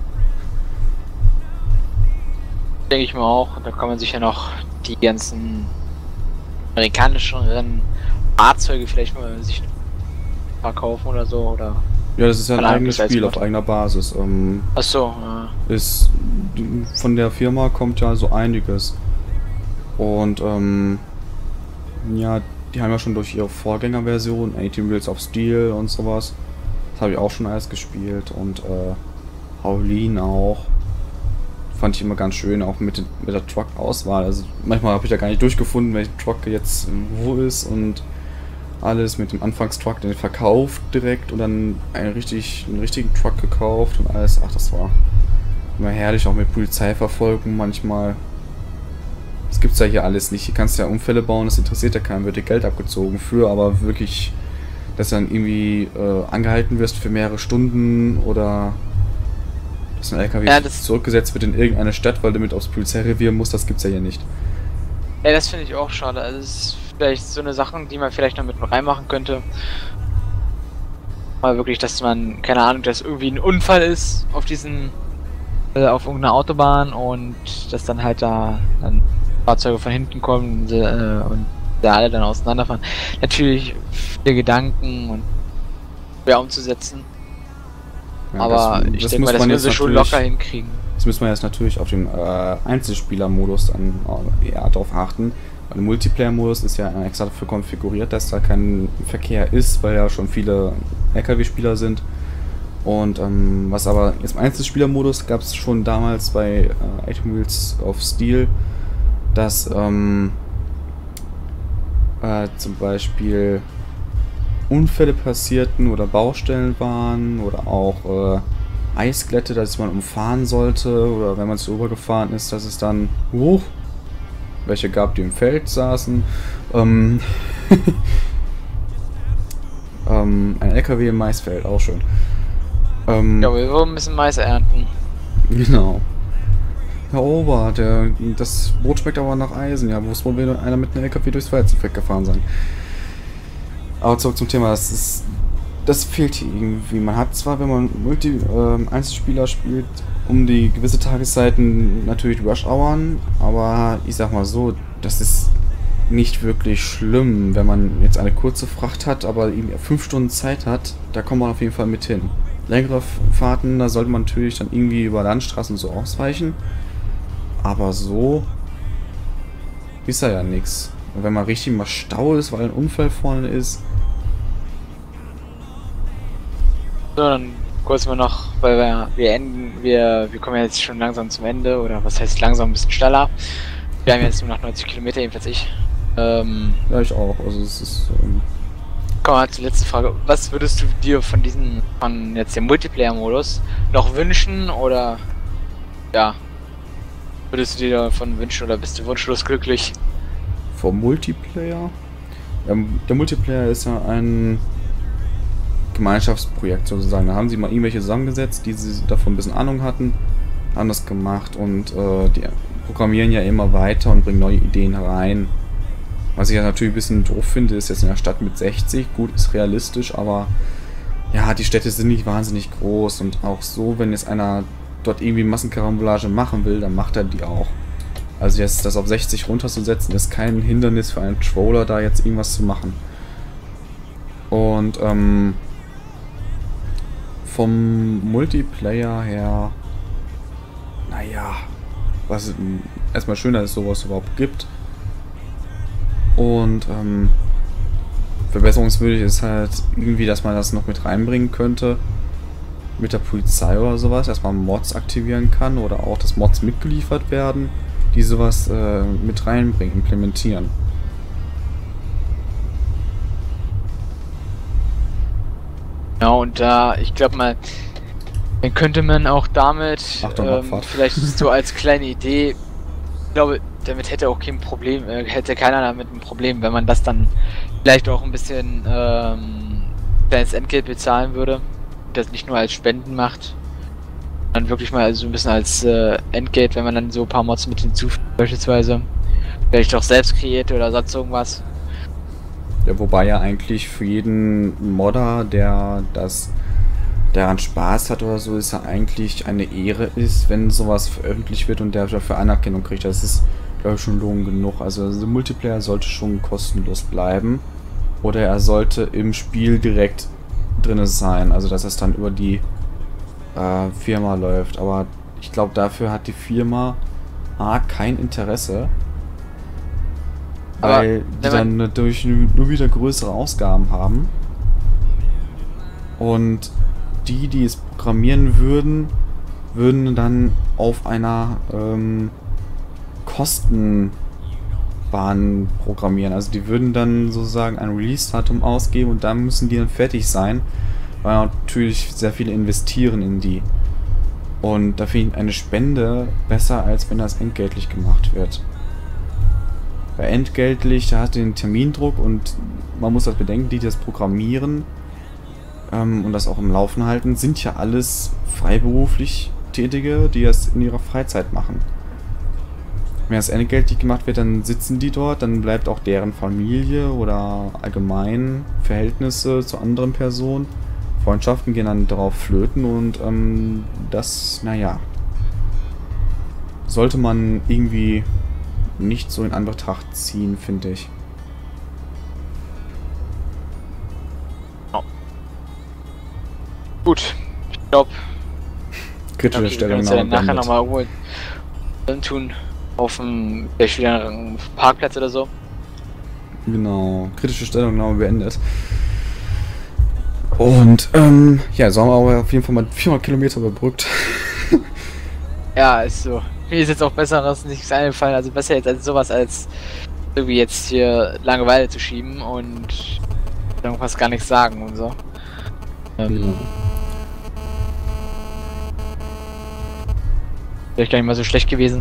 Denke ich mir auch, da kann man sich ja noch die ganzen amerikanischen Fahrzeuge vielleicht mal sich verkaufen oder so, oder? Ja, das ist ja ein eigenes Spiel auf eigener Basis. Achso, ja. Ist, von der Firma kommt ja so einiges. Und ja, die haben ja schon durch ihre Vorgängerversion, 18 Wheels of Steel und sowas, das habe ich auch schon alles gespielt. Und Howlin auch. Fand ich immer ganz schön, auch mit der Truck-Auswahl. Also manchmal habe ich ja gar nicht durchgefunden, welcher Truck jetzt wo ist und alles mit dem Anfangstruck, den verkauft direkt und dann einen richtigen Truck gekauft und alles. Ach, das war immer herrlich, auch mit Polizeiverfolgung manchmal. Das gibt's ja hier alles nicht. Hier kannst du ja Unfälle bauen, das interessiert ja keinen, wird dir Geld abgezogen für, aber wirklich, dass du dann irgendwie angehalten wirst für mehrere Stunden oder dass ein LKW zurückgesetzt wird in irgendeine Stadt, weil du mit aufs Polizeirevier musst, das gibt's ja hier nicht. Ja, das finde ich auch schade. Also das ist vielleicht so eine Sache, die man vielleicht noch mit reinmachen könnte. Mal wirklich, dass man, keine Ahnung, dass irgendwie ein Unfall ist auf diesen, auf irgendeiner Autobahn und dass dann halt da dann Fahrzeuge von hinten kommen und da alle dann auseinanderfahren. Natürlich viele Gedanken und schwer umzusetzen. Ja, Aber ich denke mal, das würden sie schon locker hinkriegen. Das müssen wir jetzt natürlich auf den Einzelspieler-Modus dann eher darauf achten. Weil der Multiplayer-Modus ist ja extra dafür konfiguriert, dass da kein Verkehr ist, weil ja schon viele LKW-Spieler sind. Und was aber jetzt im Einzelspieler-Modus gab es schon damals bei 8 Wheels of Steel, dass zum Beispiel Unfälle passierten oder Baustellen waren oder auch Eisglätte, dass man umfahren sollte, oder wenn man zu rübergefahren ist, dass es dann welche gab, die im Feld saßen. Ein LKW im Maisfeld, auch schön. Ja, wir müssen Mais ernten. Genau. Herr Ober, das Brot schmeckt aber nach Eisen. Ja, wo ist wohl wieder einer mit einem LKW durchs Weizenfeld gefahren sein? Aber zurück zum Thema, das fehlt hier irgendwie. Man hat zwar, wenn man Einzelspieler spielt, um die gewisse Tageszeiten natürlich Rush-Houren, aber ich sag mal so, das ist nicht wirklich schlimm, wenn man jetzt eine kurze Fracht hat, aber irgendwie 5 Stunden Zeit hat, da kommt man auf jeden Fall mit hin. Längere Fahrten, da sollte man natürlich dann irgendwie über Landstraßen so ausweichen, aber so ist da ja nichts. Und wenn man richtig mal Stau ist, weil ein Unfall vorne ist. So, dann kurz mal noch, weil wir kommen ja jetzt schon langsam zum Ende, oder was heißt langsam, ein bisschen schneller. Wir haben jetzt nur noch 90 Kilometer, jedenfalls ich. Ja, ich auch. Also es ist. Kommen wir zur letzten Frage. Was würdest du dir von jetzt dem Multiplayer-Modus noch wünschen, oder ja, würdest du dir davon wünschen, oder bist du wunschlos glücklich? Vom Multiplayer? Der Multiplayer ist ja ein Gemeinschaftsprojekt sozusagen. Da haben sie mal irgendwelche zusammengesetzt, die sie davon ein bisschen Ahnung hatten, haben das gemacht und die programmieren ja immer weiter und bringen neue Ideen rein. Was ich ja natürlich ein bisschen doof finde, ist jetzt in der Stadt mit 60, gut, ist realistisch, aber ja, die Städte sind nicht wahnsinnig groß und auch so, wenn jetzt einer dort irgendwie Massenkarambolage machen will, dann macht er die auch. Also jetzt das auf 60 runterzusetzen, ist kein Hindernis für einen Troller, da jetzt irgendwas zu machen. Und vom Multiplayer her, naja, was erstmal schön, dass es sowas überhaupt gibt. Und verbesserungswürdig ist halt irgendwie, dass man das noch mit reinbringen könnte. Mit der Polizei oder sowas, dass man Mods aktivieren kann oder auch, dass Mods mitgeliefert werden, die sowas mit reinbringen, implementieren. Ja, und ich glaube mal, dann könnte man auch damit, vielleicht so als kleine Idee, ich glaube, damit hätte auch kein Problem, hätte keiner damit ein Problem, wenn man das dann vielleicht auch ein bisschen kleines Entgelt bezahlen würde, das nicht nur als Spenden macht, dann wirklich mal so ein bisschen als Entgelt, wenn man dann so ein paar Mods mit hinzufügt, beispielsweise, vielleicht auch selbst kreiert oder sonst irgendwas. Ja, wobei ja eigentlich für jeden Modder, der daran Spaß hat oder so, ist ja eigentlich eine Ehre ist, wenn sowas veröffentlicht wird und der dafür Anerkennung kriegt. Das ist, glaube ich, schon Lohn genug. Also der Multiplayer sollte schon kostenlos bleiben. Oder er sollte im Spiel direkt drin sein. Also dass das dann über die Firma läuft. Aber ich glaube, dafür hat die Firma kein Interesse. Weil die dann natürlich nur wieder größere Ausgaben haben. Und die es programmieren würden dann auf einer Kostenbahn programmieren. Also die würden dann sozusagen ein Release-Datum ausgeben und dann müssen die dann fertig sein, weil natürlich sehr viele investieren in die. Und da finde ich eine Spende besser, als wenn das entgeltlich gemacht wird. Bei entgeltlich, da hast du den Termindruck und man muss das bedenken, die das programmieren und das auch im Laufen halten, sind ja alles freiberuflich Tätige, die das in ihrer Freizeit machen. Wenn das entgeltlich gemacht wird, dann sitzen die dort, dann bleibt auch deren Familie oder allgemein Verhältnisse zu anderen Personen. Freundschaften gehen dann darauf flöten und das, naja, sollte man irgendwie nicht so in Anbetracht ziehen, finde ich. Gut, ich glaube, Kritische wir können uns Stellungnahme ja dann nachher beendet. nochmal irgendwo drin tun. Auf dem, vielleicht wieder einen Parkplatz oder so. Genau, kritische Stellungnahme beendet. Und, ja, so haben wir aber auf jeden Fall mal 400 Kilometer überbrückt. Ja, ist so. Mir ist jetzt auch Besseres nichts eingefallen, also besser jetzt als sowas, als irgendwie jetzt hier Langeweile zu schieben und irgendwas gar nichts sagen und so. Genau. Vielleicht gar nicht mal so schlecht gewesen.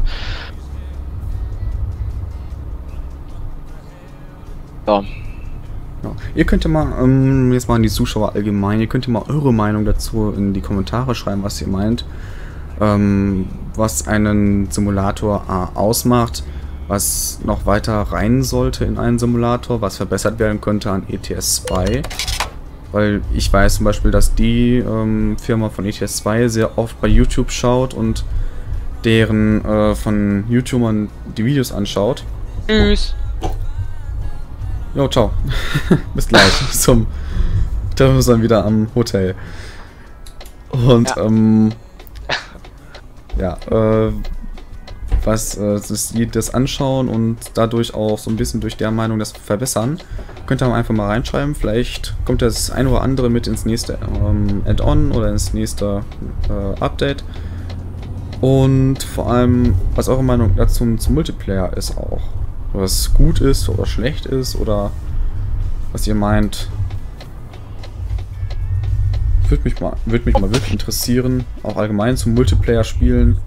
So. Ja. Ihr könnt ja mal, jetzt mal an die Zuschauer allgemein, ihr könnt ja mal eure Meinung dazu in die Kommentare schreiben, was ihr meint. Was einen Simulator ausmacht, was noch weiter rein sollte in einen Simulator, was verbessert werden könnte an ETS 2. Weil ich weiß zum Beispiel, dass die Firma von ETS 2 sehr oft bei YouTube schaut und deren von YouTubern die Videos anschaut. Tschüss. Jo, ciao. Bis gleich. Treffen wir uns dann wieder am Hotel. Und, die das anschauen und dadurch auch so ein bisschen durch der Meinung das verbessern, könnt ihr einfach mal reinschreiben. Vielleicht kommt das ein oder andere mit ins nächste Add-on oder ins nächste Update. Und vor allem, was eure Meinung dazu zum Multiplayer ist auch. Was gut ist oder schlecht ist oder was ihr meint. Würde mich mal wirklich interessieren. Auch allgemein zum Multiplayer-Spielen.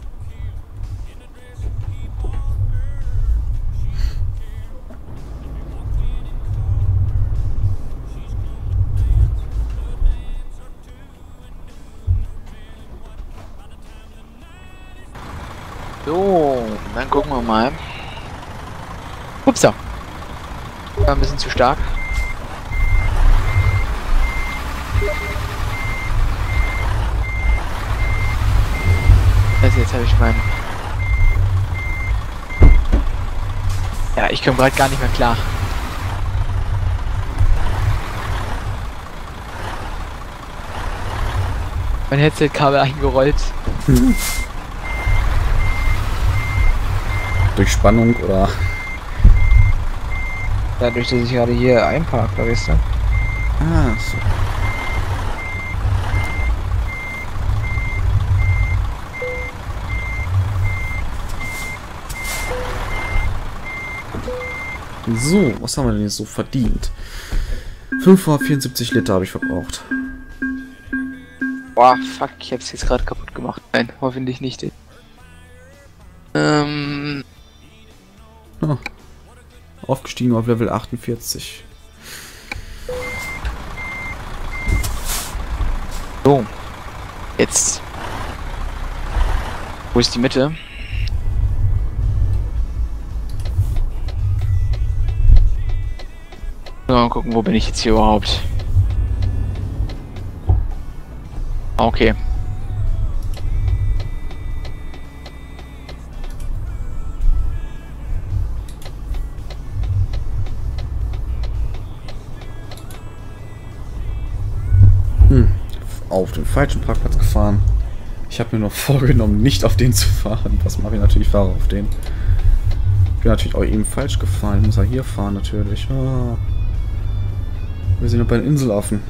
So, dann gucken wir mal. Upsa. War ein bisschen zu stark. Also jetzt habe ich meinen... Ja, ich komme gerade gar nicht mehr klar. Mein Headset-Kabel eingerollt. Durch Spannung oder... Dadurch, dass ich gerade hier einparke, weißt du? Ah, so. So, was haben wir denn jetzt so verdient? 574 Liter habe ich verbraucht. Boah, fuck, ich hab's jetzt gerade kaputt gemacht. Nein, hoffentlich nicht. Ah, aufgestiegen auf Level 48. So. Jetzt. Wo ist die Mitte? So, mal gucken, wo bin ich jetzt hier überhaupt? Okay. Auf den falschen Parkplatz gefahren. Ich habe mir noch vorgenommen, nicht auf den zu fahren. Was mache ich natürlich? Fahre auf den. Ich bin natürlich auch eben falsch gefahren. Ich muss ja hier fahren natürlich. Ah. Wir sind noch bei den Inselaffen.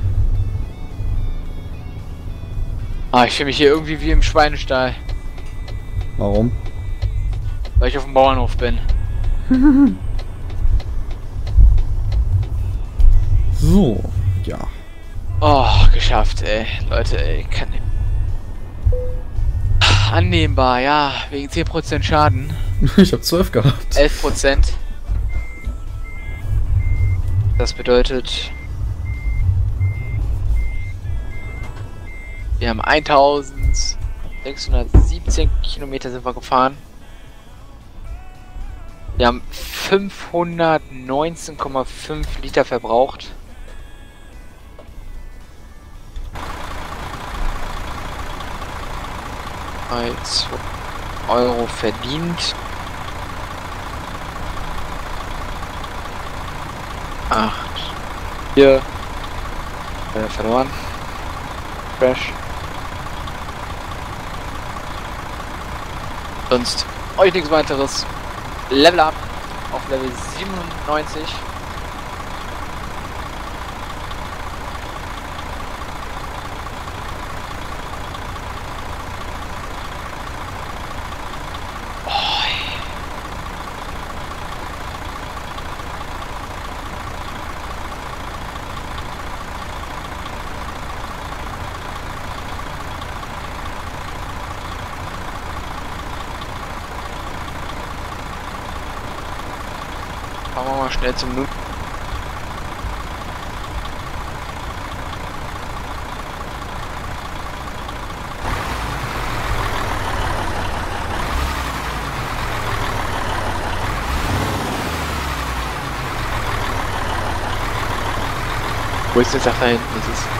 Ah, ich fühle mich hier irgendwie wie im Schweinestall, Warum? weil ich auf dem Bauernhof bin. So, ja. Oh, geschafft, ey. Leute, ey, kann nicht. Annehmbar, ja, wegen 10% Schaden. Ich habe 12 gehabt. 11%. Das bedeutet, wir haben 1617 Kilometer sind wir gefahren. Wir haben 519,5 Liter verbraucht. Als Euro verdient. 8. 4. Verloren. Crash. Sonst euch nichts weiteres. Level up auf Level 97. Fahren wir mal schnell zum Nun. Wo ist jetzt auch da hinten? Das ist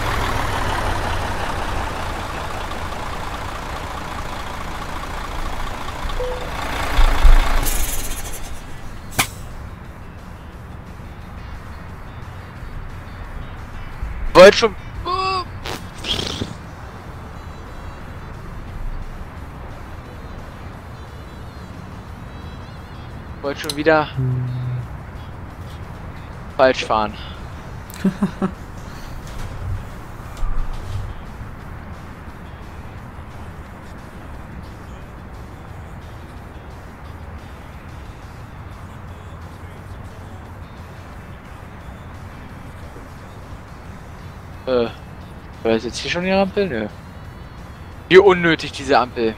wollte schon. Wollte schon wieder falsch fahren. War das jetzt hier schon die Ampel? Nö. Wie unnötig diese Ampel.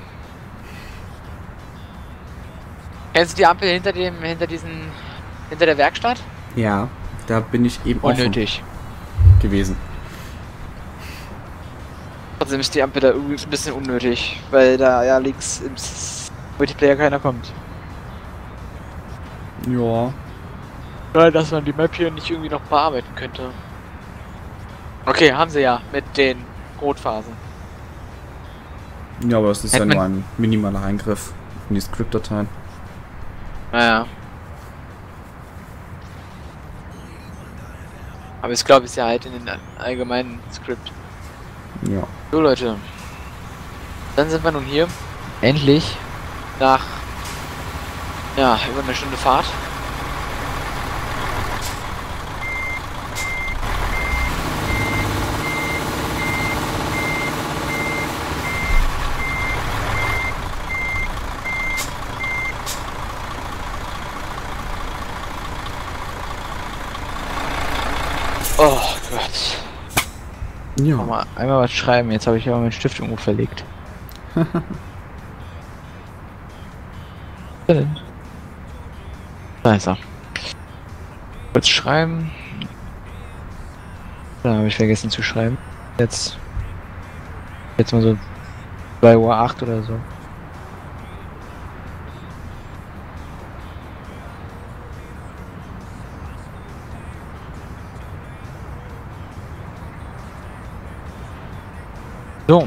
Kennst du die Ampel hinter der Werkstatt? Ja, da bin ich eben Unnötig auch gewesen. Trotzdem ist die Ampel da übrigens ein bisschen unnötig, weil da ja links im Multiplayer keiner kommt. Ja. Ja, dass man die Map hier nicht irgendwie noch bearbeiten könnte. Okay, haben sie ja mit den Rotphasen. Ja, aber das ist ja Hätte nur ein minimaler Eingriff in die Script-Dateien. Naja. Aber ich glaube, es ist ja halt in den allgemeinen Skript. Ja. So Leute. Dann sind wir nun hier. Endlich. Nach ja, über eine Stunde Fahrt. Oh Gott. Ja. Einmal was schreiben, jetzt habe ich aber meinen Stift irgendwo verlegt. Was denn? Da ist er. Kurz schreiben. Da habe ich vergessen zu schreiben. Jetzt mal so 2:08 Uhr oder so. So.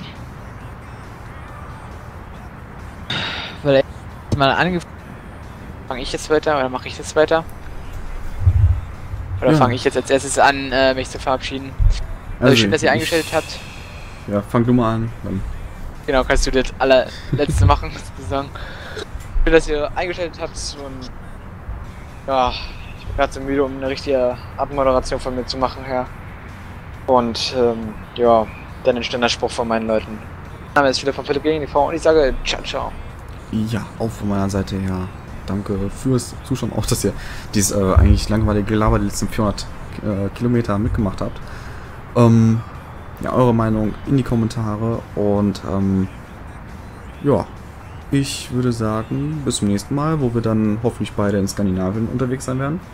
Weil mal angefangen. Fange ich jetzt weiter oder mache ich jetzt weiter? Oder ja. Fange ich jetzt als erstes an, mich zu verabschieden? Also schön, dass ihr eingeschaltet habt. Ja, fang du mal an. Dann. Genau, kannst du das allerletzte machen, sozusagen. Schön, dass ihr eingeschaltet habt und ja, ich bin gerade so müde, um eine richtige Abmoderation von mir zu machen, ja. Und ja, dann ein Standardspruch von meinen Leuten. Mein Name ist Philipp von Philipp gegen die TV und ich sage ciao, ciao. Ja, auch von meiner Seite her. Danke fürs Zuschauen, auch dass ihr dieses eigentlich langweilige Gelaber die letzten 400 Kilometer mitgemacht habt. Ja, eure Meinung in die Kommentare und ja, ich würde sagen, bis zum nächsten Mal, wo wir dann hoffentlich beide in Skandinavien unterwegs sein werden.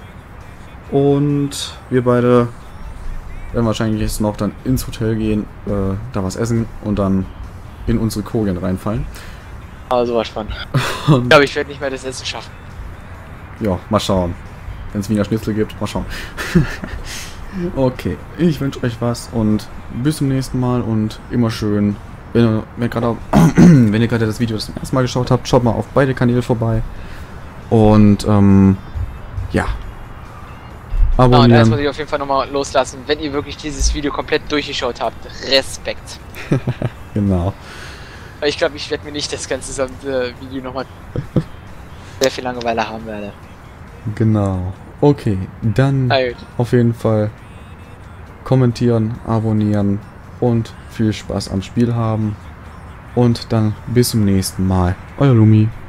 Und wir beide werden wahrscheinlich jetzt noch dann ins Hotel gehen, da was essen und dann in unsere Kojen reinfallen. Aber sowas spannend. Ich glaube, ich werde nicht mehr das Essen schaffen. Ja, mal schauen. Wenn es Wiener Schnitzel gibt, mal schauen. Okay, ich wünsche euch was und bis zum nächsten Mal und immer schön, wenn ihr gerade das Video das erste Mal geschaut habt, schaut mal auf beide Kanäle vorbei und ja, und eins abonnieren. muss ich auf jeden Fall nochmal loslassen. Wenn ihr wirklich dieses Video komplett durchgeschaut habt, Respekt. Genau. Weil ich glaube, ich werde mir nicht das ganze Video nochmal sehr viel Langeweile haben werde. Genau. Okay, dann auf jeden Fall kommentieren, abonnieren und viel Spaß am Spiel haben. Und dann bis zum nächsten Mal. Euer Lumi.